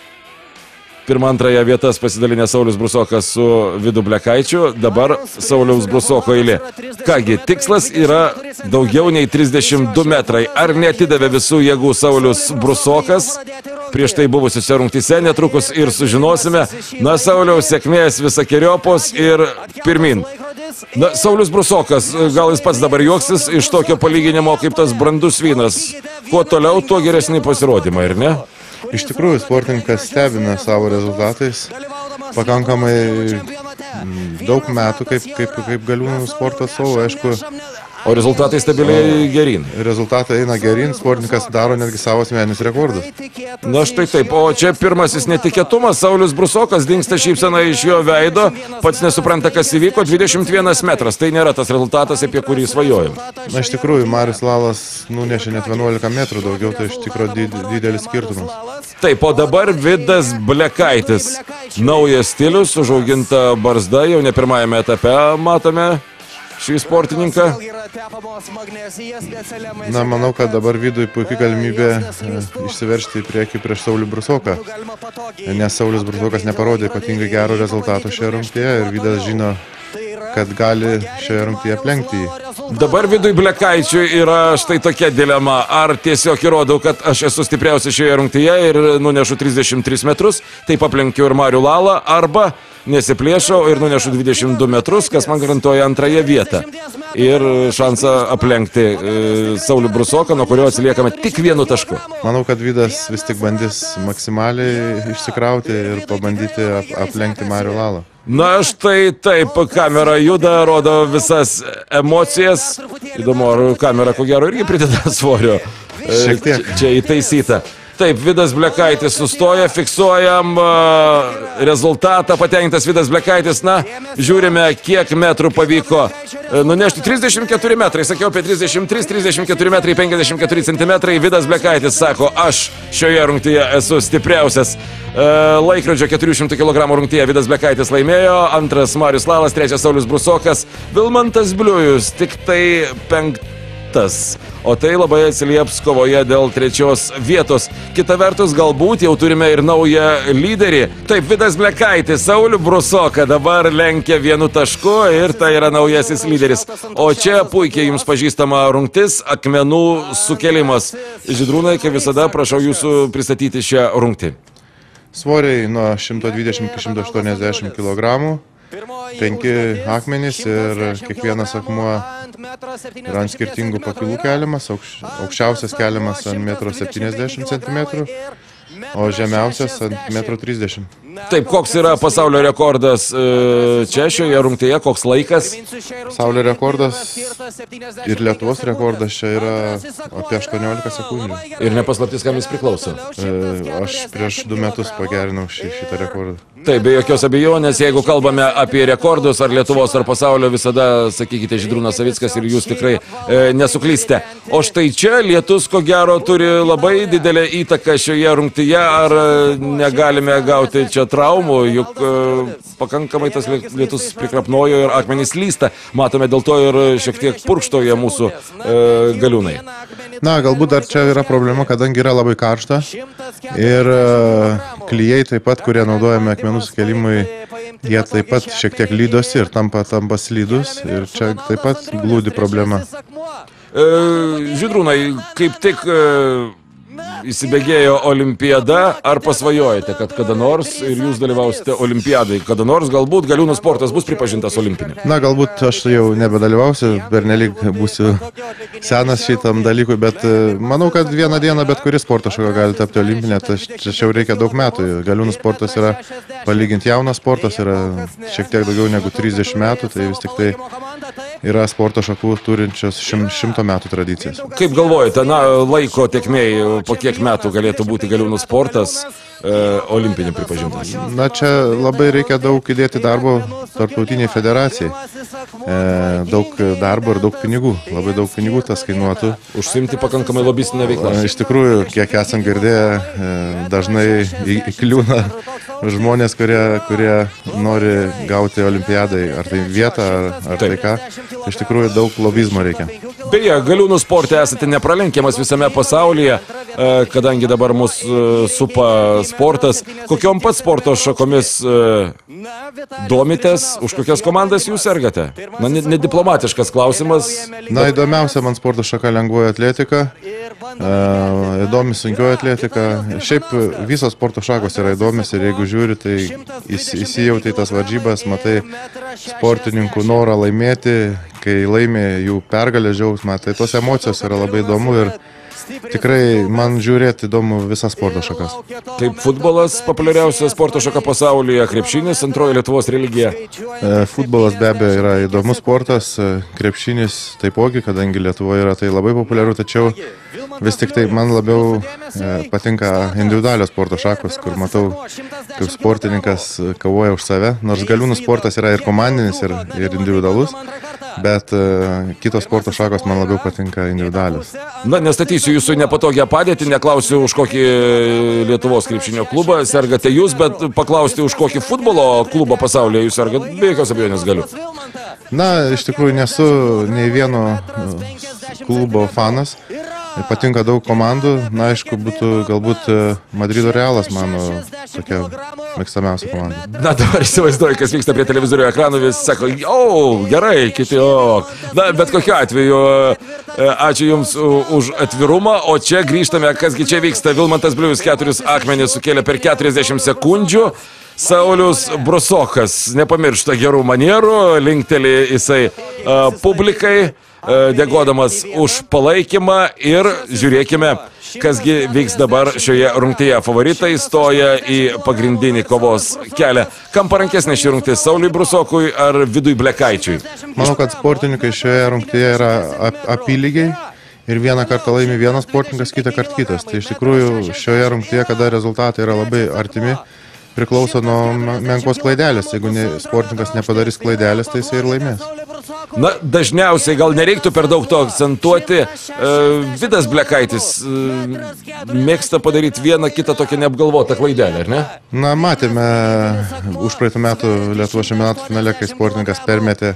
Speaker 1: pirmą antrąją vietas pasidalinė Saulius Brusokas su Vydu Blekaičiu, dabar Sauliaus Brusoko eilė. Kągi, tikslas yra daugiau nei trisdešimt du metrai. Ar neatidavė visų jėgų Saulius Brusokas prieš tai buvusiose rungtyse, netrukus ir sužinosime. Na, Sauliaus sėkmės visakeriopos ir pirmin. Na, Saulius Brusokas, gal jis pats dabar juoksis iš tokio palyginimo kaip tas brandus vynas. Kuo toliau, tuo geresni pasirodymai, ir ne?
Speaker 2: Iš tikrųjų, sportininkas stebina savo rezultatais. Pakankamai daug metų kaip, kaip, kaip galiūnų sporto atstovų, aišku.
Speaker 1: O rezultatai stabiliai gerin.
Speaker 2: Rezultatai eina gerin, sportininkas daro netgi savo asmeninius rekordus.
Speaker 1: Na štai taip, o čia pirmasis netikėtumas, Saulius Brusokas, dingsta šypsena iš jo veido, pats nesupranta, kas įvyko, dvidešimt vienas metras, tai nėra tas rezultatas, apie kurį svajojom.
Speaker 2: Na iš tikrųjų, Marius Lalas nunešė net vienuolika metrų daugiau, tai iš tikrųjų didelis skirtumas.
Speaker 1: Taip, o dabar Vydas Blekaitis. Naujas stilius, užauginta barzda, jau ne pirmajame etape matome. šį sportininką?
Speaker 2: Na, manau, kad dabar Vidui puikiai galimybė išsiveršti į priekį prieš Saulių Brusoką, nes Saulius Brusokas neparodė ypatingai gero rezultato šioje rungtyje ir Vidas žino, kad gali šioje rungtyje aplenkti jį.
Speaker 1: Dabar Vidui Blekaičiui yra štai tokia dilema. Ar tiesiog įrodau, kad aš esu stipriausias šioje rungtyje ir nunešu trisdešimt tris metrus, taip aplenkiu ir Marių Lalą, arba nesiplėšau ir nunešu dvidešimt du metrus, kas man garantuoja antrąją vietą. Ir šansą aplenkti e, Saulių Brusoką, nuo kurio atsiliekame tik vienu tašku.
Speaker 2: Manau, kad Vidas vis tik bandys maksimaliai išsikrauti ir pabandyti ap aplenkti Marių Lalą.
Speaker 1: Na štai taip, kamera juda, rodo visas emocijas. Įdomu, ar kamera ko gero irgi prideda svorio.
Speaker 2: Šiek tiek.
Speaker 1: Čia, čia įtaisyta. Taip, Vidas Blekaitis sustoja, fiksuojam uh, rezultatą, patenkintas Vidas Blekaitis. Na, žiūrime, kiek metrų pavyko uh, nunešti. trisdešimt keturi metrai, sakiau apie trisdešimt tris, trisdešimt keturi metrai, penkiasdešimt keturi centimetrai. Vidas Blekaitis sako, aš šioje rungtyje esu stipriausias. Uh, laikrodžio keturių šimtų kilogramų rungtyje Vidas Blekaitis laimėjo, antras Marius Lalas, trečias Saulius Brusokas, Vilmantas Bliujus, tik tai penktas. O tai labai atsilieps kovoje dėl trečios vietos. Kita vertus, galbūt jau turime ir naują lyderį. Taip, Vidas Blekaitis, Saulių Brusoką dabar lenkia vienu tašku ir tai yra naujasis lyderis. O čia puikiai jums pažįstama rungtis, akmenų sukelimas. Žydrūnai, kaip visada, prašau jūsų pristatyti šią rungtį.
Speaker 2: Svoriai nuo šimto dvidešimt iki šimto aštuoniasdešimt kilogramų, penki akmenys ir kiekvienas akmuo yra ant skirtingų pakilų keliamas, aukš, aukščiausias keliamas ant metro septyniasdešimt centimetrų, o žemiausias ant metro trisdešimt.
Speaker 1: Taip, koks yra pasaulio rekordas čia šioje rungtyje, koks laikas?
Speaker 2: Pasaulio rekordas ir Lietuvos rekordas čia yra apie aštuoniolika sekundžių.
Speaker 1: Ir nepaslaptis, kam jis priklauso?
Speaker 2: Aš prieš du metus pagerinau šį, šitą rekordą.
Speaker 1: Taip, be jokios abejonės, jeigu kalbame apie rekordus ar Lietuvos ar pasaulio, visada sakykite Žydrūnas Savickas ir jūs tikrai e, nesuklysite. O štai čia lietus, ko gero, turi labai didelę įtaką šioje rungtyje, ar negalime gauti čia traumų, juk e, pakankamai tas lietus prikrapnojo ir akmenys lysta. Matome dėl to ir šiek tiek purkštoje mūsų e, galiūnai.
Speaker 2: Na, galbūt dar čia yra problema, kadangi yra labai karšta ir e, klijai taip pat, kurie naudojame akmenų sukelimui, jie taip pat šiek tiek lydosi ir tampa, tampa slydus ir čia taip pat glūdi problema.
Speaker 1: E, Žydrūnai, kaip tik e, įsibėgėjo olimpiada, ar pasvajojate, kad kada nors ir jūs dalyvausite olimpiadai? Kada nors galbūt galiūnų sportas bus pripažintas olimpiniu?
Speaker 2: Na, galbūt aš jau nebedalyvausiu, pernelyg būsiu senas šitam dalykui, bet manau, kad vieną dieną bet kuri sporto šaka gali tapti olimpinė, tačiau reikia daug metų. Galiūnų sportas yra palyginti jaunas sportas, yra šiek tiek daugiau negu trisdešimt metų, tai vis tik tai yra sporto šakų turinčios šim, šimto metų tradicijas.
Speaker 1: Kaip galvojate, na, laiko tekmėj, po kiek metų galėtų būti galiūnų sportas e, olimpinį pripažintas?
Speaker 2: Na, čia labai reikia daug įdėti darbo tarptautiniai federacijai. E, daug darbo ir daug pinigų. Labai daug pinigų tas kainuotų.
Speaker 1: Užsiimti pakankamai lobistinę veiklą.
Speaker 2: E, iš tikrųjų, kiek esam girdėję, e, dažnai įkliūna žmonės, kurie, kurie nori gauti olimpiadai, ar tai vietą, ar, ar tai ką. Iš tikrųjų, daug lobizmo reikia.
Speaker 1: Beje, galiūnų sporte esate nepralenkiamas visame pasaulyje, kadangi dabar mus supa sportas. Kokiom pat sporto šakomis domitės, už kokias komandas jūs sergate? Na, nediplomatiškas klausimas.
Speaker 2: Na, įdomiausia man sporto šaka lengvoji atletika, įdomi sunkioji atletika. Šiaip visos sporto šakos yra įdomis ir jeigu žiūri, tai įsijauti tas varžybas, matai sportininkų norą laimėti, kai laimė jų pergalę džiaugsmą, tai tos emocijos yra labai įdomu ir tikrai man žiūrėti įdomu visas sporto šakas.
Speaker 1: Kaip futbolas populiariausia sporto šaka pasaulyje, krepšinis, antroji Lietuvos religija?
Speaker 2: E, futbolas be abejo yra įdomus sportas, krepšinis taipogi, kadangi Lietuvoje yra tai labai populiaru, tačiau vis tik tai man labiau e, patinka individualios sporto šakos, kur matau, kaip sportininkas kovoja už save, nors galiūnų sportas yra ir komandinis, ir, ir individualus, bet e, kitos sporto šakos man labiau patinka individualios.
Speaker 1: Na, nestatysiu jūsų nepatogią padėtį, neklausiu už kokį Lietuvos krepšinio klubą sergate jūs, bet paklausti už kokį futbolo klubą pasaulyje jūs sergat, be jokios abejonės galiu.
Speaker 2: Na, iš tikrųjų nesu nei vieno klubo fanas. Patinka daug komandų. Na, aišku, būtų galbūt Madrido Realas mano tokia mėgstamiausia komanda.
Speaker 1: Na, dabar įsivaizduoju, kas vyksta prie televizorių ekranų, vis sako, o, gerai, kiti, o. Na, bet kokiu atveju, ačiū Jums už atvirumą, o čia grįžtame, kasgi čia vyksta. Vilmantas Bliujus keturis akmenis sukėlė per keturiasdešimt sekundžių. Saulius Brusokas nepamiršta gerų manierų, linkteli jisai uh, publikai, uh, dėkodamas už palaikymą ir žiūrėkime, kasgi vyks dabar šioje rungtyje. Favoritai stoja į pagrindinį kovos kelią. Kam parankesnė ši rungtis, Sauliui Brusokui ar Vidui Blekaičiui?
Speaker 2: Manau, kad sportininkai šioje rungtyje yra ap apylygiai. Ir vieną kartą laimi vienas sportininkas, kitą kartą kitas. Tai iš tikrųjų šioje rungtyje, kada rezultatai yra labai artimi, priklauso nuo menkos klaidelės. Jeigu ne, sportininkas nepadarys klaidelės, tai jisai ir laimės.
Speaker 1: Na, dažniausiai gal nereiktų per daug to akcentuoti. Uh, Vidas Blekaitis uh, mėgsta padaryti vieną kitą tokią neapgalvotą klaidelę, ar ne?
Speaker 2: Na, matėme už praeitų metų Lietuvos čempionato finale, kai sportininkas permetė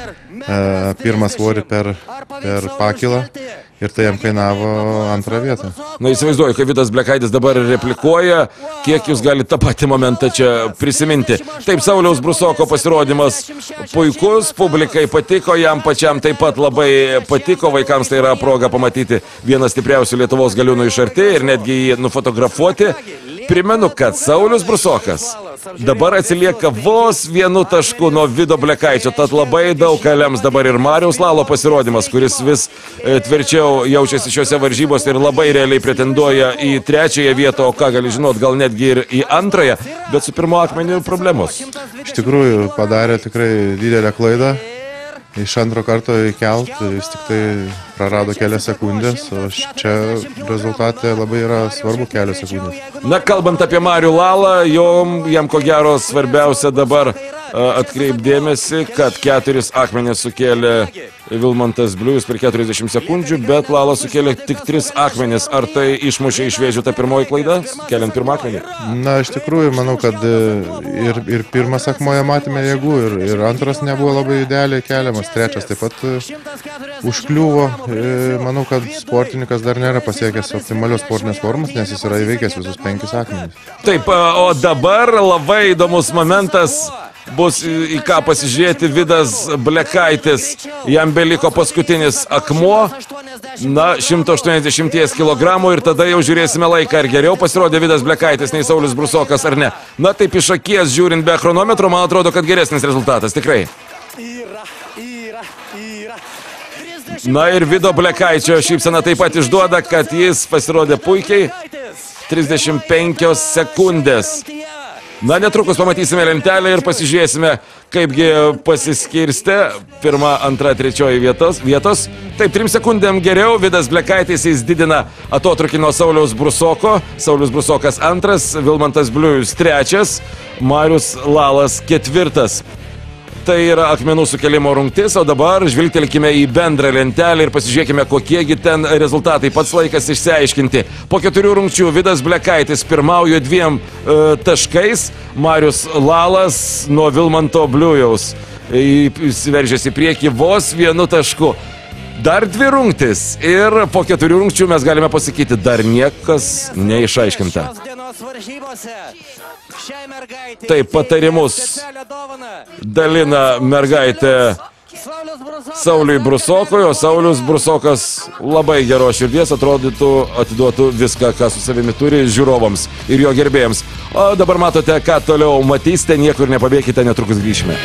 Speaker 2: uh, pirmą svorį per, per pakilą. Ir tai jam kainavo antrą vietą.
Speaker 1: Na, įsivaizduoju, kai Vidas Blekaitis dabar replikuoja, kiek jūs galite tą patį momentą čia prisiminti. Taip, Sauliaus Brusoko pasirodymas puikus, publikai patiko, jam pačiam taip pat labai patiko, vaikams tai yra proga pamatyti vieną stipriausių Lietuvos galiūnų iš arti ir netgi jį nufotografuoti. Primenu, kad Saulius Brusokas dabar atsilieka vos vienu tašku nuo Vido Blekaičio, tad labai daug ką lems dabar ir Mariaus Lalo pasirodymas, kuris vis e, tvirčiau jaučiasi šiuose varžybose ir labai realiai pretenduoja į trečiąją vietą, o ką gali žinot, gal netgi ir į antrąją, bet su pirmo akmeniu problemos.
Speaker 2: Iš tikrųjų padarė tikrai didelę klaidą. Iš antro karto įkelt, jis tik tai prarado kelias sekundės, o čia rezultate labai yra svarbu kelias sekundės.
Speaker 1: Na, kalbant apie Marių Lalą, jom, jam ko gero svarbiausia dabar atkreipdėmėsi, kad keturis akmenis sukėlė Vilmantas Bliujus per keturiasdešimt sekundžių, bet Lala sukėlė tik tris akmenis. Ar tai išmušė iš vėžių tą pirmoji klaida, keliant pirmą akmenį?
Speaker 2: Na, iš tikrųjų, manau, kad ir, ir pirmas akmoje matėme jėgų, ir, ir antras nebuvo labai idealiai keliamas, trečias taip pat užkliuvo. Manau, kad sportininkas dar nėra pasiekęs optimalios sportinės formos, nes jis yra įveikęs visus penkis akmenis.
Speaker 1: Taip, o dabar labai įdomus momentas. Bus į ką pasižiūrėti Vidas Blekaitis. Jam beliko paskutinis akmuo, na, šimto aštuoniasdešimt kilogramų ir tada jau žiūrėsime laiką, ar geriau pasirodė Vidas Blekaitis nei Saulius Brusokas ar ne. Na, taip iš akies žiūrint be chronometro, man atrodo, kad geresnis rezultatas, tikrai. Na ir Vido Blekaičio šypsena taip pat išduoda, kad jis pasirodė puikiai. trisdešimt penkios sekundės. Na, netrukus pamatysime lentelę ir pasižiūrėsime, kaipgi pasiskirstė pirma, antra, trečioji vietos. vietos. Taip, trim sekundėm geriau. Vidas Blekaitis jis didina atotrukį nuo Sauliaus Brusoko. Saulius Brusokas antras, Vilmantas Bliujus trečias, Marius Lalas ketvirtas. Tai yra akmenų sukelimo rungtis, o dabar žvilgtelkime į bendrą lentelę ir pasižiūrėkime, kokiegi ten rezultatai. Pats laikas išsiaiškinti. Po keturių rungčių Vidas Blekaitis pirmauja dviem e, taškais, Marius Lalas nuo Vilmanto Bliujaus įsiveržėsi į priekį vos vienu tašku. Dar dvi rungtis ir po keturių rungčių mes galime pasakyti, dar niekas neišaiškinta. Taip, patarimus dalina mergaitė Sauliui Brusokui, o Saulius Brusokas labai geros širdies, atrodytų atiduotų viską, ką su savimi turi žiūrovams ir jo gerbėjams. O dabar matote, ką toliau matysite, niekur nepabėkite, netrukus grįšime.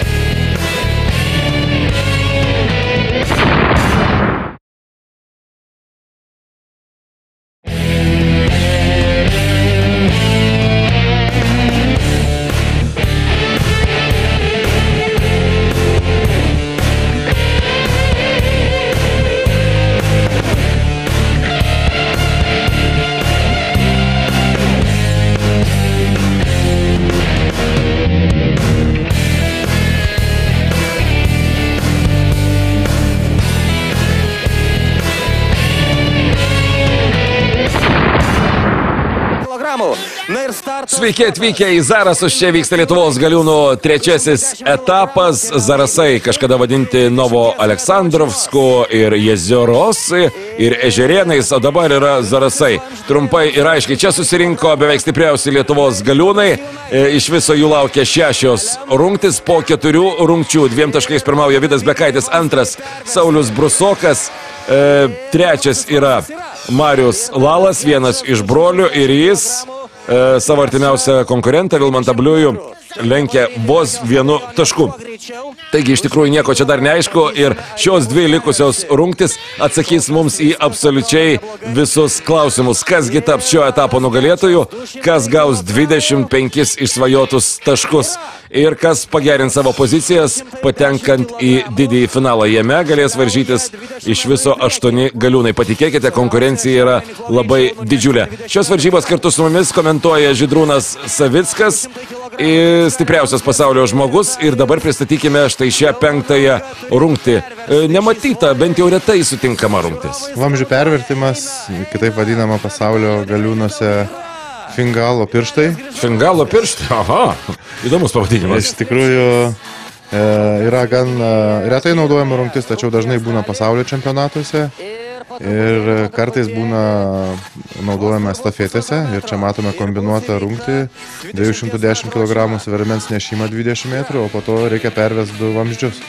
Speaker 6: Na ir startas.
Speaker 1: Sveiki atvykę į Zarasus, čia vyksta Lietuvos galiūnų trečiasis etapas. Zarasai kažkada vadinti Novo Aleksandrovsku ir Jezioroz ir Ežerėnais, o dabar yra Zarasai. Trumpai ir aiškiai, čia susirinko beveik stipriausi Lietuvos galiūnai. Iš viso jų laukia šešios rungtis po keturių rungčių. Dviem taškais pirmauja Vidas Bekaitis, antras Saulius Brusokas, e, trečias yra Marius Lalas, vienas iš brolių, ir jis e, savo artimiausią konkurentą Vilmantą Bliujų lenkia vos vienu tašku. Taigi iš tikrųjų nieko čia dar neaišku ir šios dvi likusios rungtis atsakys mums į absoliučiai visus klausimus. Kasgi taps šio etapo nugalėtojų, kas gaus dvidešimt penkis išsvajotus taškus ir kas pagerins savo pozicijas, patenkant į didįjį finalą. Jame galės varžytis iš viso aštuoni galiūnai. Patikėkite, konkurencija yra labai didžiulė. Šios varžybos kartu su mumis komentuoja Žydrūnas Savickas, stipriausias pasaulio žmogus, ir dabar pristatykime štai šią penktąją rungtį. Nematyta, bent jau retai sutinkama rungtis.
Speaker 2: Vamzdžių pervertimas, kitaip vadinama pasaulio galiūnuose fingalo pirštai.
Speaker 1: Fingalo pirštai? Aha, įdomus pavadinimas.
Speaker 2: Iš tikrųjų e, yra gan e, retai naudojama rungtis, tačiau dažnai būna pasaulio čempionatuose. Ir kartais būna naudojama estafetėse, ir čia matome kombinuotą rungtį, dviejų šimtų dešimt kilogramų svarmens nešimą dvidešimt metrų, o po to reikia pervesti du vamzdžius.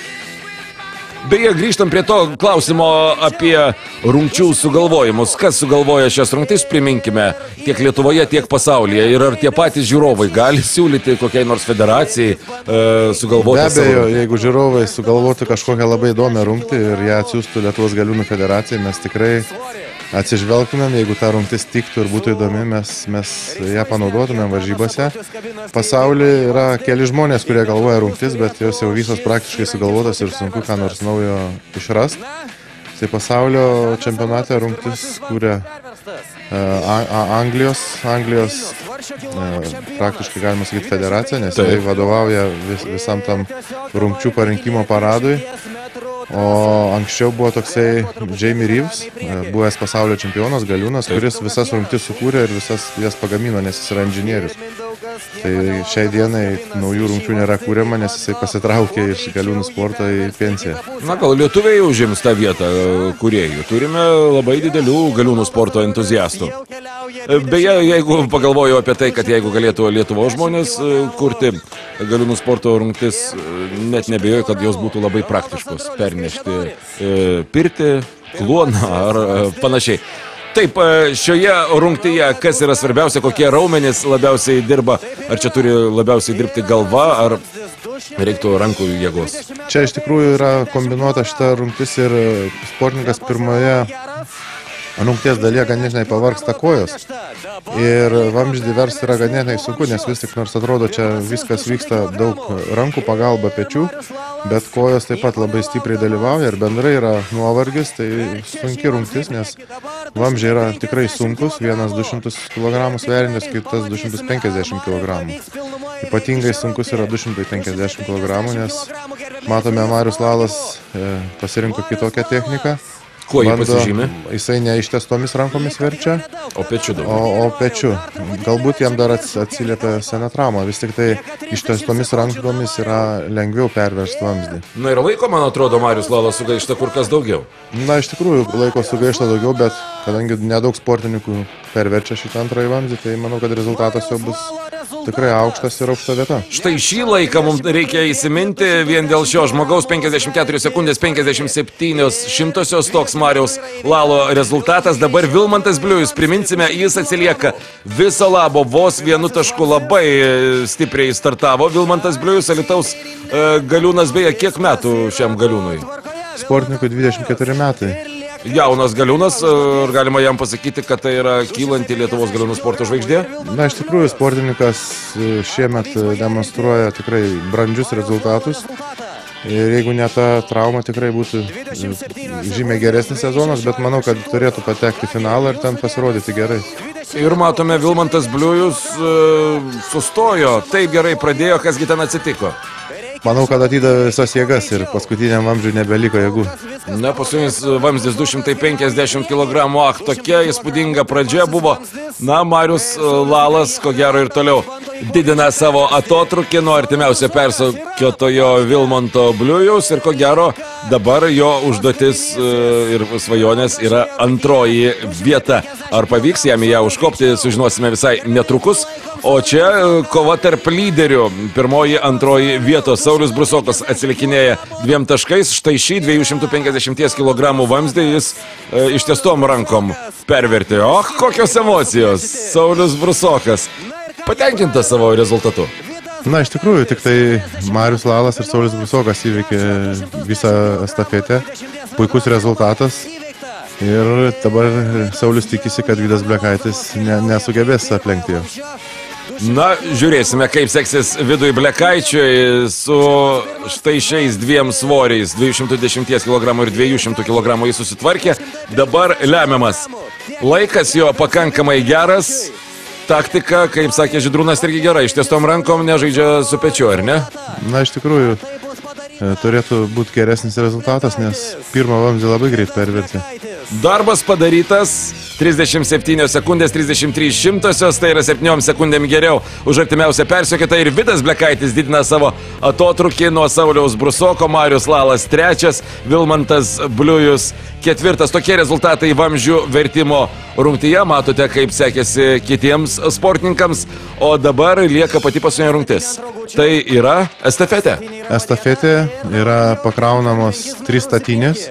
Speaker 1: Beje, grįžtam prie to klausimo apie rungčių sugalvojimus. Kas sugalvoja šias rungtis, priminkime, tiek Lietuvoje, tiek pasaulyje. Ir ar tie patys žiūrovai gali siūlyti kokiai nors federacijai e, sugalvoti?
Speaker 2: Be abejo,
Speaker 1: savo...
Speaker 2: jeigu žiūrovai sugalvotų kažkokią labai įdomią rungtį ir ją atsiųstų Lietuvos galiūnų federacijai, mes tikrai atsižvelgtumėm, jeigu ta rungtis tiktų ir būtų įdomi, mes, mes ją panaudotumėm varžybose. Pasaulyje yra keli žmonės, kurie galvoja rungtis, bet jos jau visos praktiškai sugalvotas ir sunku ką nors naujo išrast. Tai pasaulio čempionate rungtis kūrė uh, Anglijos, Anglijos uh, praktiškai galima sakyti federacija, nes tai vadovauja vis, visam tam rungčių parinkimo paradui. O anksčiau buvo toksai Jamie Reeves, buvęs pasaulio čempionas, galiūnas, kuris visas rungtis sukūrė ir visas jas pagamino, nes jis yra inžinierius. Tai šiai dienai naujų rungčių nėra kūriama, nes jisai pasitraukė iš galiūnų sporto į pensiją.
Speaker 1: Na, gal lietuviai užims tą vietą kūrėjų. Turime labai didelių galiūnų sporto entuziastų. Beje, jeigu pagalvoju apie tai, kad jeigu galėtų Lietuvos žmonės kurti galiūnų sporto rungtis, net nebejoju, kad jos būtų labai praktiškos pernešti e, pirtį, kluoną ar e, panašiai. Taip, šioje rungtyje kas yra svarbiausia, kokie raumenys labiausiai dirba, ar čia turi labiausiai dirbti galva, ar reiktų rankų jėgos?
Speaker 2: Čia iš tikrųjų yra kombinuota šita rungtis ir sportininkas pirmoje rungties dalyje ganėtinai pavargsta kojos. Ir vamzdį versti yra ganėtinai sunku, nes vis tik nors atrodo, čia viskas vyksta daug rankų pagalba pečių, bet kojos taip pat labai stipriai dalyvauja ir bendrai yra nuovargis, tai sunki rungtis, nes vamzdžiai yra tikrai sunkus, vienas du šimtus kilogramų sveriantis, kitas du šimtus penkiasdešimt kilogramų. Ypatingai sunkus yra du šimtai penkiasdešimt kilogramų, nes matome, Marius Lalas e, pasirinko kitokią techniką.
Speaker 1: Kuo jį pasižymė?
Speaker 2: Jisai ne ištestomis rankomis verčia,
Speaker 1: o pečiu daugiau.
Speaker 2: O, o pečiu. Galbūt jam dar atsiliepia sena trauma, vis tik tai ištestomis rankomis yra lengviau perversti vamzdį.
Speaker 1: Na ir laiko, man atrodo, Marius Lalas sugaišta kur kas daugiau.
Speaker 2: Na, iš tikrųjų, laiko sugaišta daugiau, bet kadangi nedaug sportininkų perverčia šitą antrąjį vamzdį, tai manau, kad rezultatas jau bus tikrai aukštas ir aukšta vieta.
Speaker 1: Štai šį laiką mums reikia įsiminti vien dėl šio žmogaus. Penkiasdešimt keturios sekundės penkiasdešimt septynios šimtosios toks Mariaus Lalo rezultatas. Dabar Vilmantas Bliujus, priminsime, jis atsilieka viso labo vos vienu tašku, labai stipriai startavo. Vilmantas Bliujus, Alytaus e, galiūnas, beje, kiek metų šiam galiūnui?
Speaker 2: Sportininkui dvidešimt keturi metai.
Speaker 1: Jaunas galiūnas, ar galima jam pasakyti, kad tai yra kylanti Lietuvos galiūnų sporto žvaigždė?
Speaker 2: Na, iš tikrųjų, sportininkas šiemet demonstruoja tikrai brandžius rezultatus. Ir jeigu ne ta trauma, tikrai būtų žymiai geresnis sezonas, bet manau, kad turėtų patekti į finalą ir ten pasirodyti gerai.
Speaker 1: Ir matome, Vilmantas Bliujus uh, sustojo, taip gerai pradėjo, kasgi ten atsitiko?
Speaker 2: manau, kad atidavė visas jėgas ir paskutiniam vamzdžiui nebeliko jėgų.
Speaker 1: Na, paskutinis vamzdis du šimtai penkiasdešimt kilogramų, ak, tokia įspūdinga pradžia buvo. Na, Marius Lalas, ko gero, ir toliau didina savo atotrukį nuo artimiausio persekiotojo Vilmanto Bliujaus ir ko gero dabar jo užduotis ir svajonės yra antroji vieta. Ar pavyks jam į ją užkopti, sužinosime visai netrukus. O čia kova tarp lyderių. Pirmoji, antroji vietos. Saulius Brusokas atsilikinėja dviem taškais. Štai šį dviejų šimtų penkiasdešimties kilogramų vamzdį jis e, ištiestom rankom pervertė. O, kokios emocijos. Saulius Brusokas patenkintas savo rezultatu.
Speaker 2: Na, iš tikrųjų, tik tai Marius Lalas ir Saulius Brusokas įveikė visą estafetę. Puikus rezultatas. Ir dabar Saulius tikisi, kad Vydas Blekaitis ne, nesugebės aplenkti jo.
Speaker 1: Na, žiūrėsime, kaip seksis Vidui Blekaičiui su štai šiais dviem svoriais. dviejų šimtų dešimties kilogramų ir dviejų šimtų kilogramų jis susitvarkė. Dabar lemiamas. Laikas jo pakankamai geras. Taktika, kaip sakė Žydrūnas, irgi gerai. Ištiestom rankom nežaidžia su pečiu, ar ne?
Speaker 2: Na, iš tikrųjų, turėtų būti geresnis rezultatas, nes pirmą vamzdį labai greit pervertė.
Speaker 1: Darbas padarytas, trisdešimt septynios sekundės, trisdešimt trys šimtosios, tai yra septyniom sekundėm geriau už artimiausią persekiotą ir Vidas Blekaitis didina savo atotrukį nuo Sauliaus Brusoko, Marius Lalas trečias, Vilmantas Bliujus ketvirtas. Tokie rezultatai vamzdžių vertimo rungtyje, matote, kaip sekėsi kitiems sportininkams, o dabar lieka pati paskutinė rungtis. Tai yra estafetė.
Speaker 2: Estafetė yra pakraunamos trys statinės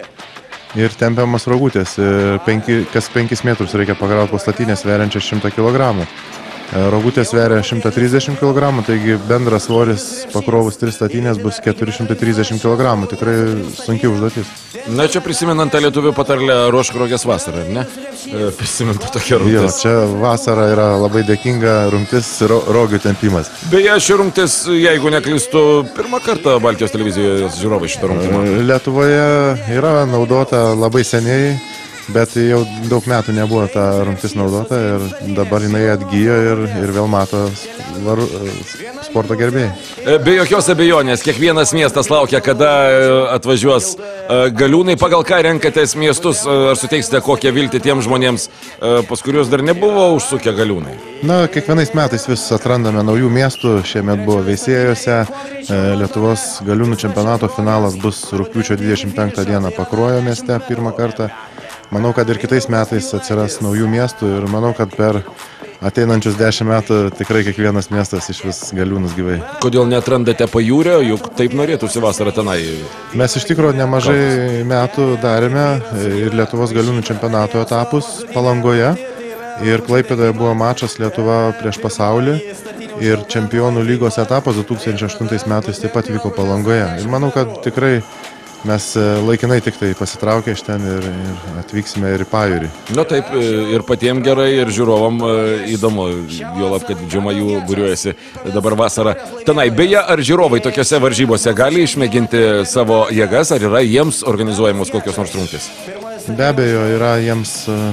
Speaker 2: ir tempiamas rogutės. Penki, kas penkis metrus reikia pakrauti po statinės sveriančią šimtą kilogramų. Rogutės sveria šimtą trisdešimt kilogramų, taigi bendras svoris pakrovus tris statinės bus keturi šimtai trisdešimt kilogramų. Tikrai sunki užduotis.
Speaker 1: Na, čia prisimenant tą lietuvių patarlę ruošk roges vasarą, ar ne? Prisiminta tokia rungtis.
Speaker 2: Jo, čia vasara yra labai dėkinga rungtis, ro, rogių tempimas.
Speaker 1: Beje, ši rungtis, jeigu neklystu, pirmą kartą Baltijos televizijos žiūrovai šitą rungtimą.
Speaker 2: Lietuvoje yra naudota labai seniai, bet jau daug metų nebuvo ta rungtis naudota ir dabar jinai atgyjo ir, ir vėl mato varu, sporto gerbėjai.
Speaker 1: Be jokios abejonės, kiekvienas miestas laukia, kada atvažiuos galiūnai. Pagal ką renkatės miestus, ar suteiksite kokią viltį tiems žmonėms, pas kuriuos dar nebuvo užsukę galiūnai?
Speaker 2: Na, kiekvienais metais vis atrandame naujų miestų. Šiemet buvo Veisiejuose. Lietuvos galiūnų čempionato finalas bus rugpjūčio dvidešimt penktą dieną Pakruojo mieste pirmą kartą. Manau, kad ir kitais metais atsiras naujų miestų ir manau, kad per ateinančius dešimt metų tikrai kiekvienas miestas iš vis galiūnus gyvai.
Speaker 1: Kodėl neatrandate Pajūrio, juk taip norėtųsi vasarą tenai?
Speaker 2: Mes iš tikrųjų nemažai metų darėme ir Lietuvos galiūnų čempionato etapus Palangoje ir Klaipėdoje buvo mačas Lietuva prieš pasaulį ir čempionų lygos etapas du tūkstančiai aštuntais metais taip pat vyko Palangoje. Ir manau, kad tikrai mes laikinai tik tai pasitraukę iš ten ir, ir atvyksime ir į Pajūrį.
Speaker 1: Na taip, ir patiems gerai, ir žiūrovam įdomu, juolab, kad didžiuma jų būriuojasi dabar vasarą tenai. Beje, ar žiūrovai tokiose varžybose gali išmėginti savo jėgas, ar yra jiems organizuojamos kokios nors rungtys?
Speaker 2: Be abejo, yra jiems uh,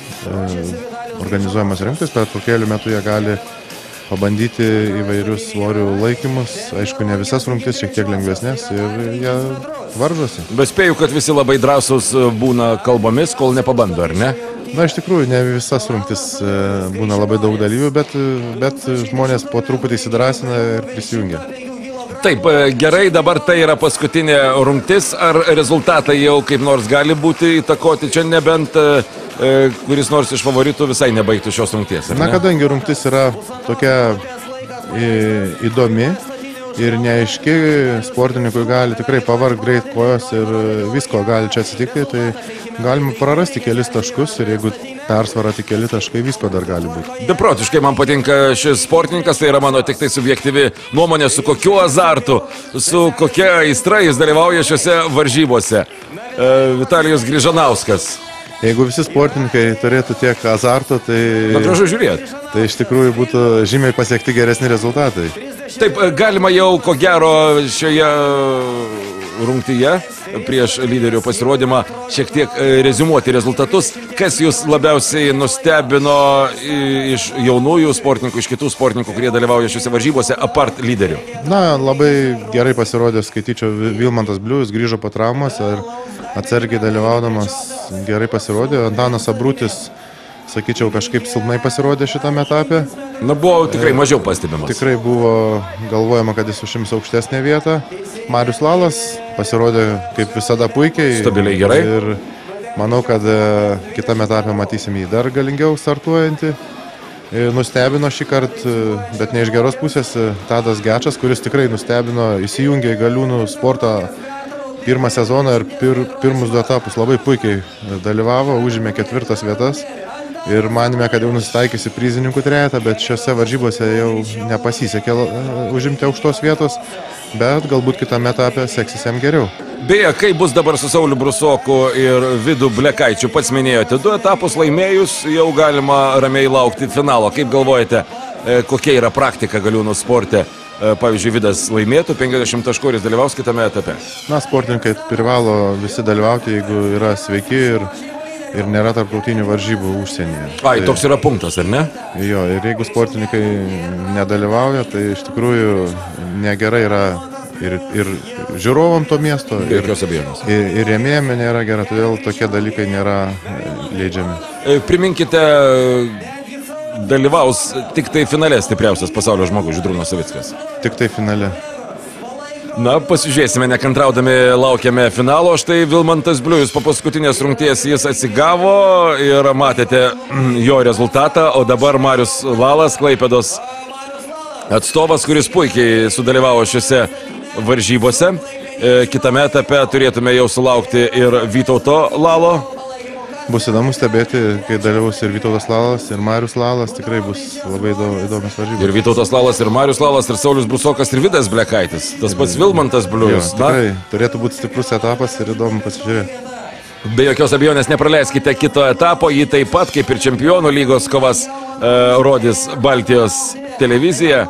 Speaker 2: uh, organizuojamas rungtys, bet po kelių metų jie gali pabandyti įvairius svorių laikymus, aišku, ne visas rungtis, šiek tiek lengvesnės ir jie varžosi.
Speaker 1: Bet spėju, kad visi labai drąsūs būna kalbomis, kol nepabando, ar ne?
Speaker 2: Na, iš tikrųjų, ne visas rungtis būna labai daug dalyvių, bet, bet žmonės po truputį įsidrąsina ir prisijungia.
Speaker 1: Taip, gerai, dabar tai yra paskutinė rungtis, ar rezultatai jau kaip nors gali būti įtakoti, čia nebent e, kuris nors iš favoritų visai nebaigtų šios rungties, ar ne?
Speaker 2: Na, kadangi rungtis yra tokia į, įdomi ir neaiški, sportininkui gali tikrai pavargti greit kojos ir visko gali čia atsitikti, tai galima prarasti kelis taškus ir jeigu persvara tik keli taškai, visko dar gali būti.
Speaker 1: Beprotiškai man patinka šis sportininkas, tai yra mano tik tai subjektyvi nuomonė, su kokiu azartu, su kokia aistra jis dalyvauja šiuose varžybose. E, Vitalijus Grižanauskas.
Speaker 2: Jeigu visi sportininkai turėtų tiek azarto, tai,
Speaker 1: Na, gražu žiūrėti.
Speaker 2: tai iš tikrųjų būtų žymiai pasiekti geresni rezultatai.
Speaker 1: Taip, galima jau ko gero šioje rungtyje prieš lyderių pasirodymą šiek tiek reziumuoti rezultatus. Kas jūs labiausiai nustebino iš jaunųjų sportininkų, iš kitų sportininkų, kurie dalyvauja šiuose varžybose, apart lyderių?
Speaker 2: Na, labai gerai pasirodė, skaityčiau, Vilmantas Bliujus grįžo po traumos ir atsargiai dalyvaudamas gerai pasirodė. Antanas Abrutis, sakyčiau, kažkaip silpnai pasirodė šitame etape.
Speaker 1: Na, buvo tikrai mažiau pastebimas.
Speaker 2: Tikrai buvo galvojama, kad jis užims aukštesnę vietą. Marius Lalas pasirodė kaip visada puikiai.
Speaker 1: Stabiliai gerai.
Speaker 2: Ir manau, kad kitame etape matysim jį dar galingiau startuojantį. Nustebino šį kartą, bet ne iš geros pusės, Tadas Gečas, kuris tikrai nustebino, įsijungė į Galiūnų sportą pirmą sezoną ir pir, pirmus du etapus labai puikiai dalyvavo, užėmė ketvirtas vietas. Ir manime, kad jau nusitaikysi prizininkų trejetą, bet šiose varžybose jau nepasisekė užimti aukštos vietos, bet galbūt kitame etape seksis jam geriau.
Speaker 1: Beje, kaip bus dabar su Sauliu Brusoku ir Vidu Blekaičiu? Pats minėjote, du etapus laimėjus, jau galima ramiai laukti finalo. Kaip galvojate, kokia yra praktika Galiūnų sporte? Pavyzdžiui, Vidas laimėtų penkiasdešimt taškų ir jis dalyvaus kitame etape.
Speaker 2: Na, sportininkai privalo visi dalyvauti, jeigu yra sveiki ir, ir nėra tarptautinių varžybų užsienyje.
Speaker 1: Ai, tai, toks yra punktas, ar ne?
Speaker 2: Jo, ir jeigu sportininkai nedalyvauja, tai iš tikrųjų negerai yra ir, ir žiūrovam to miesto,
Speaker 1: Be jokios abejonės.
Speaker 2: ir, ir rėmėjam nėra gera, todėl tokie dalykai nėra leidžiami.
Speaker 1: Priminkite, dalyvaus tik tai finale stipriausias pasaulio žmogus Žydrūnas Savickas.
Speaker 2: Tik tai finale.
Speaker 1: Na, pasižiūrėsime, nekantraudami laukiame finalo. Štai Vilmantas Bliujus po paskutinės rungties jis atsigavo ir matėte jo rezultatą, o dabar Marius Lalas, Klaipėdos atstovas, kuris puikiai sudalyvavo šiuose varžybose. Kitame etape turėtume jau sulaukti ir Vytauto Lalo.
Speaker 2: Bus įdomu stebėti, kai dalyvaus ir Vytautas Lalas, ir Marius Lalas, tikrai bus labai įdomus varžybos.
Speaker 1: Ir Vytautas Lalas, ir Marius Lalas, ir Saulius Brusokas, ir Vidas Blekaitis. Tas pats Vilmantas Bliujus.
Speaker 2: Jo, tikrai turėtų būti stiprus etapas ir įdomu pasižiūrėti.
Speaker 1: Be jokios abejonės nepraleiskite kito etapo, jį taip pat kaip ir čempionų lygos kovas e, rodys Baltijos televizija,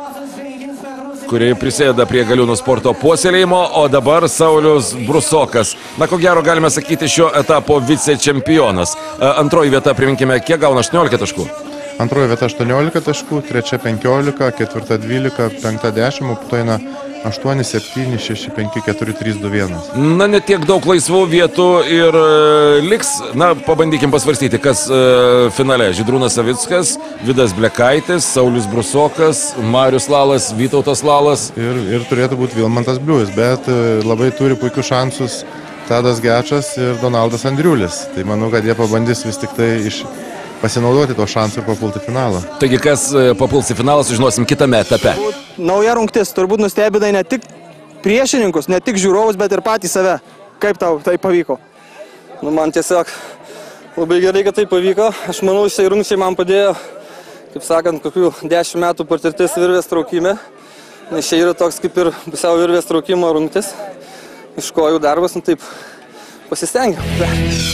Speaker 1: kuri prisėda prie Galiūnų sporto puoselėjimo, o dabar Saulius Brusokas. Na, ko gero galime sakyti šio etapo vicečempionas. Antroji vieta, priminkime, kiek gauna aštuoniolika taškų?
Speaker 2: Antroji vieta aštuoniolika taškų, trečia penkiolika, ketvirta dvylika, penkta dešimt, po to eina aštuoni, septyni, šeši, penki, keturi, trys, du, vienas.
Speaker 1: Na, ne tiek daug laisvų vietų ir e, liks, na, pabandykim pasvarstyti, kas e, finale. Žydrūnas Savickas, Vidas Blekaitis, Saulius Brusokas, Marius Lalas, Vytautas Lalas.
Speaker 2: Ir, ir turėtų būti Vilmantas Bliujus, bet e, labai turi puikius šansus Tadas Gečas ir Donaldas Andriulis. Tai manau, kad jie pabandys vis tik tai iš... pasinaudoti to šansų ir papulti finalą.
Speaker 1: Taigi, kas papuls į finalą, sužinosim kitame etape.
Speaker 3: Nauja rungtis, turbūt nustebinai ne tik priešininkus, ne tik žiūrovus, bet ir patį save. Kaip tau tai pavyko?
Speaker 7: Nu, man tiesiog labai gerai, kad tai pavyko. Aš manau, šiai rungčiai man padėjo, kaip sakant, kokių dešimt metų patirtis virvės traukime. Nes čia yra toks kaip ir pusiau virvės traukimo rungtis. Iš kojų darbas, nu taip, pasistengiau.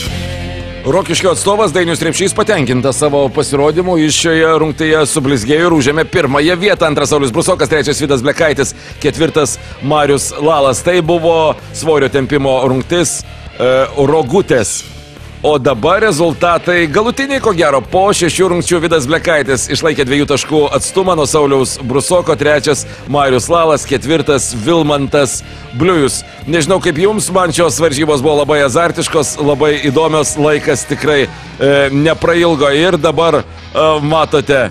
Speaker 1: Rokiškio atstovas Dainius Repšys patenkintas savo pasirodymu. Iš šioje rungtyje sublizgėjo ir užėmė pirmąją vietą. Antras Saulius Brusokas, trečias Vidas Blekaitis, ketvirtas Marius Lalas. Tai buvo svorio tempimo rungtis e, Rogutės. O dabar rezultatai galutiniai, ko gero, po šešių rungčių Vidas Blekaitis išlaikė dviejų taškų atstumą nuo Sauliaus Brusoko, trečias Marius Lalas, ketvirtas Vilmantas Bliujus. Nežinau kaip jums, man šios varžybos buvo labai azartiškos, labai įdomios, laikas tikrai e, neprailgo ir dabar e, matote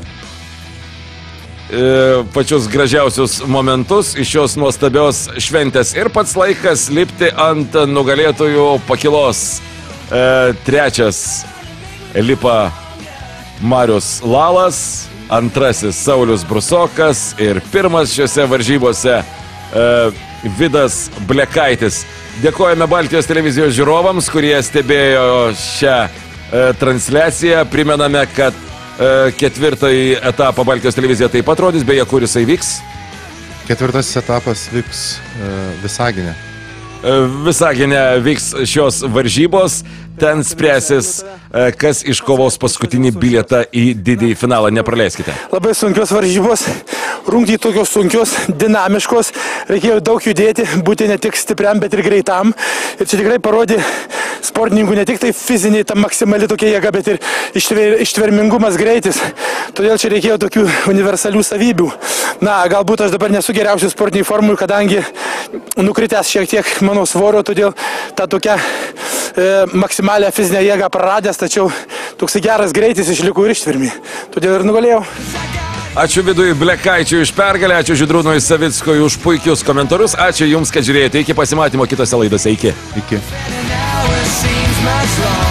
Speaker 1: e, pačius gražiausius momentus iš šios nuostabios šventės ir pats laikas lipti ant nugalėtojų pakilos. E, trečias lipa Marius Lalas, antrasis Saulius Brusokas ir pirmas šiose varžybose e, Vidas Blekaitis. Dėkojame Baltijos televizijos žiūrovams, kurie stebėjo šią e, transliaciją. Primename, kad e, ketvirtąjį etapą Baltijos televizija taip pat rodys, beje, kur jisai vyks.
Speaker 2: Ketvirtasis etapas vyks e, Visagine.
Speaker 1: Visagine vyks šios varžybos. ten spręsis, kas iškovos paskutinį bilietą į didįjį finalą. Nepraleiskite.
Speaker 5: Labai sunkios varžybos, rungtys tokios sunkios, dinamiškos, reikėjo daug judėti, būti ne tik stipriam, bet ir greitam. Ir čia tikrai parodė sportininkų ne tik tai fiziniai, ta maksimali tokia jėga, bet ir ištver, ištvermingumas, greitis. Todėl čia reikėjo tokių universalių savybių. Na, galbūt aš dabar nesu geriausių sportinių formų, kadangi nukritęs šiek tiek mano svorio, todėl tą tokią e, maksimalę fizinę jėgą praradęs, tačiau toksai geras greitis išliko ir ištvermi. Todėl ir nugalėjau.
Speaker 1: Ačiū Vidui Blekaičiui už pergalę, ačiū Žydrūnui Savickui už puikius komentarus, ačiū Jums, kad žiūrėjote. Iki pasimatymo kitose laidose. Iki.
Speaker 2: Iki.
Speaker 8: Seems much longer.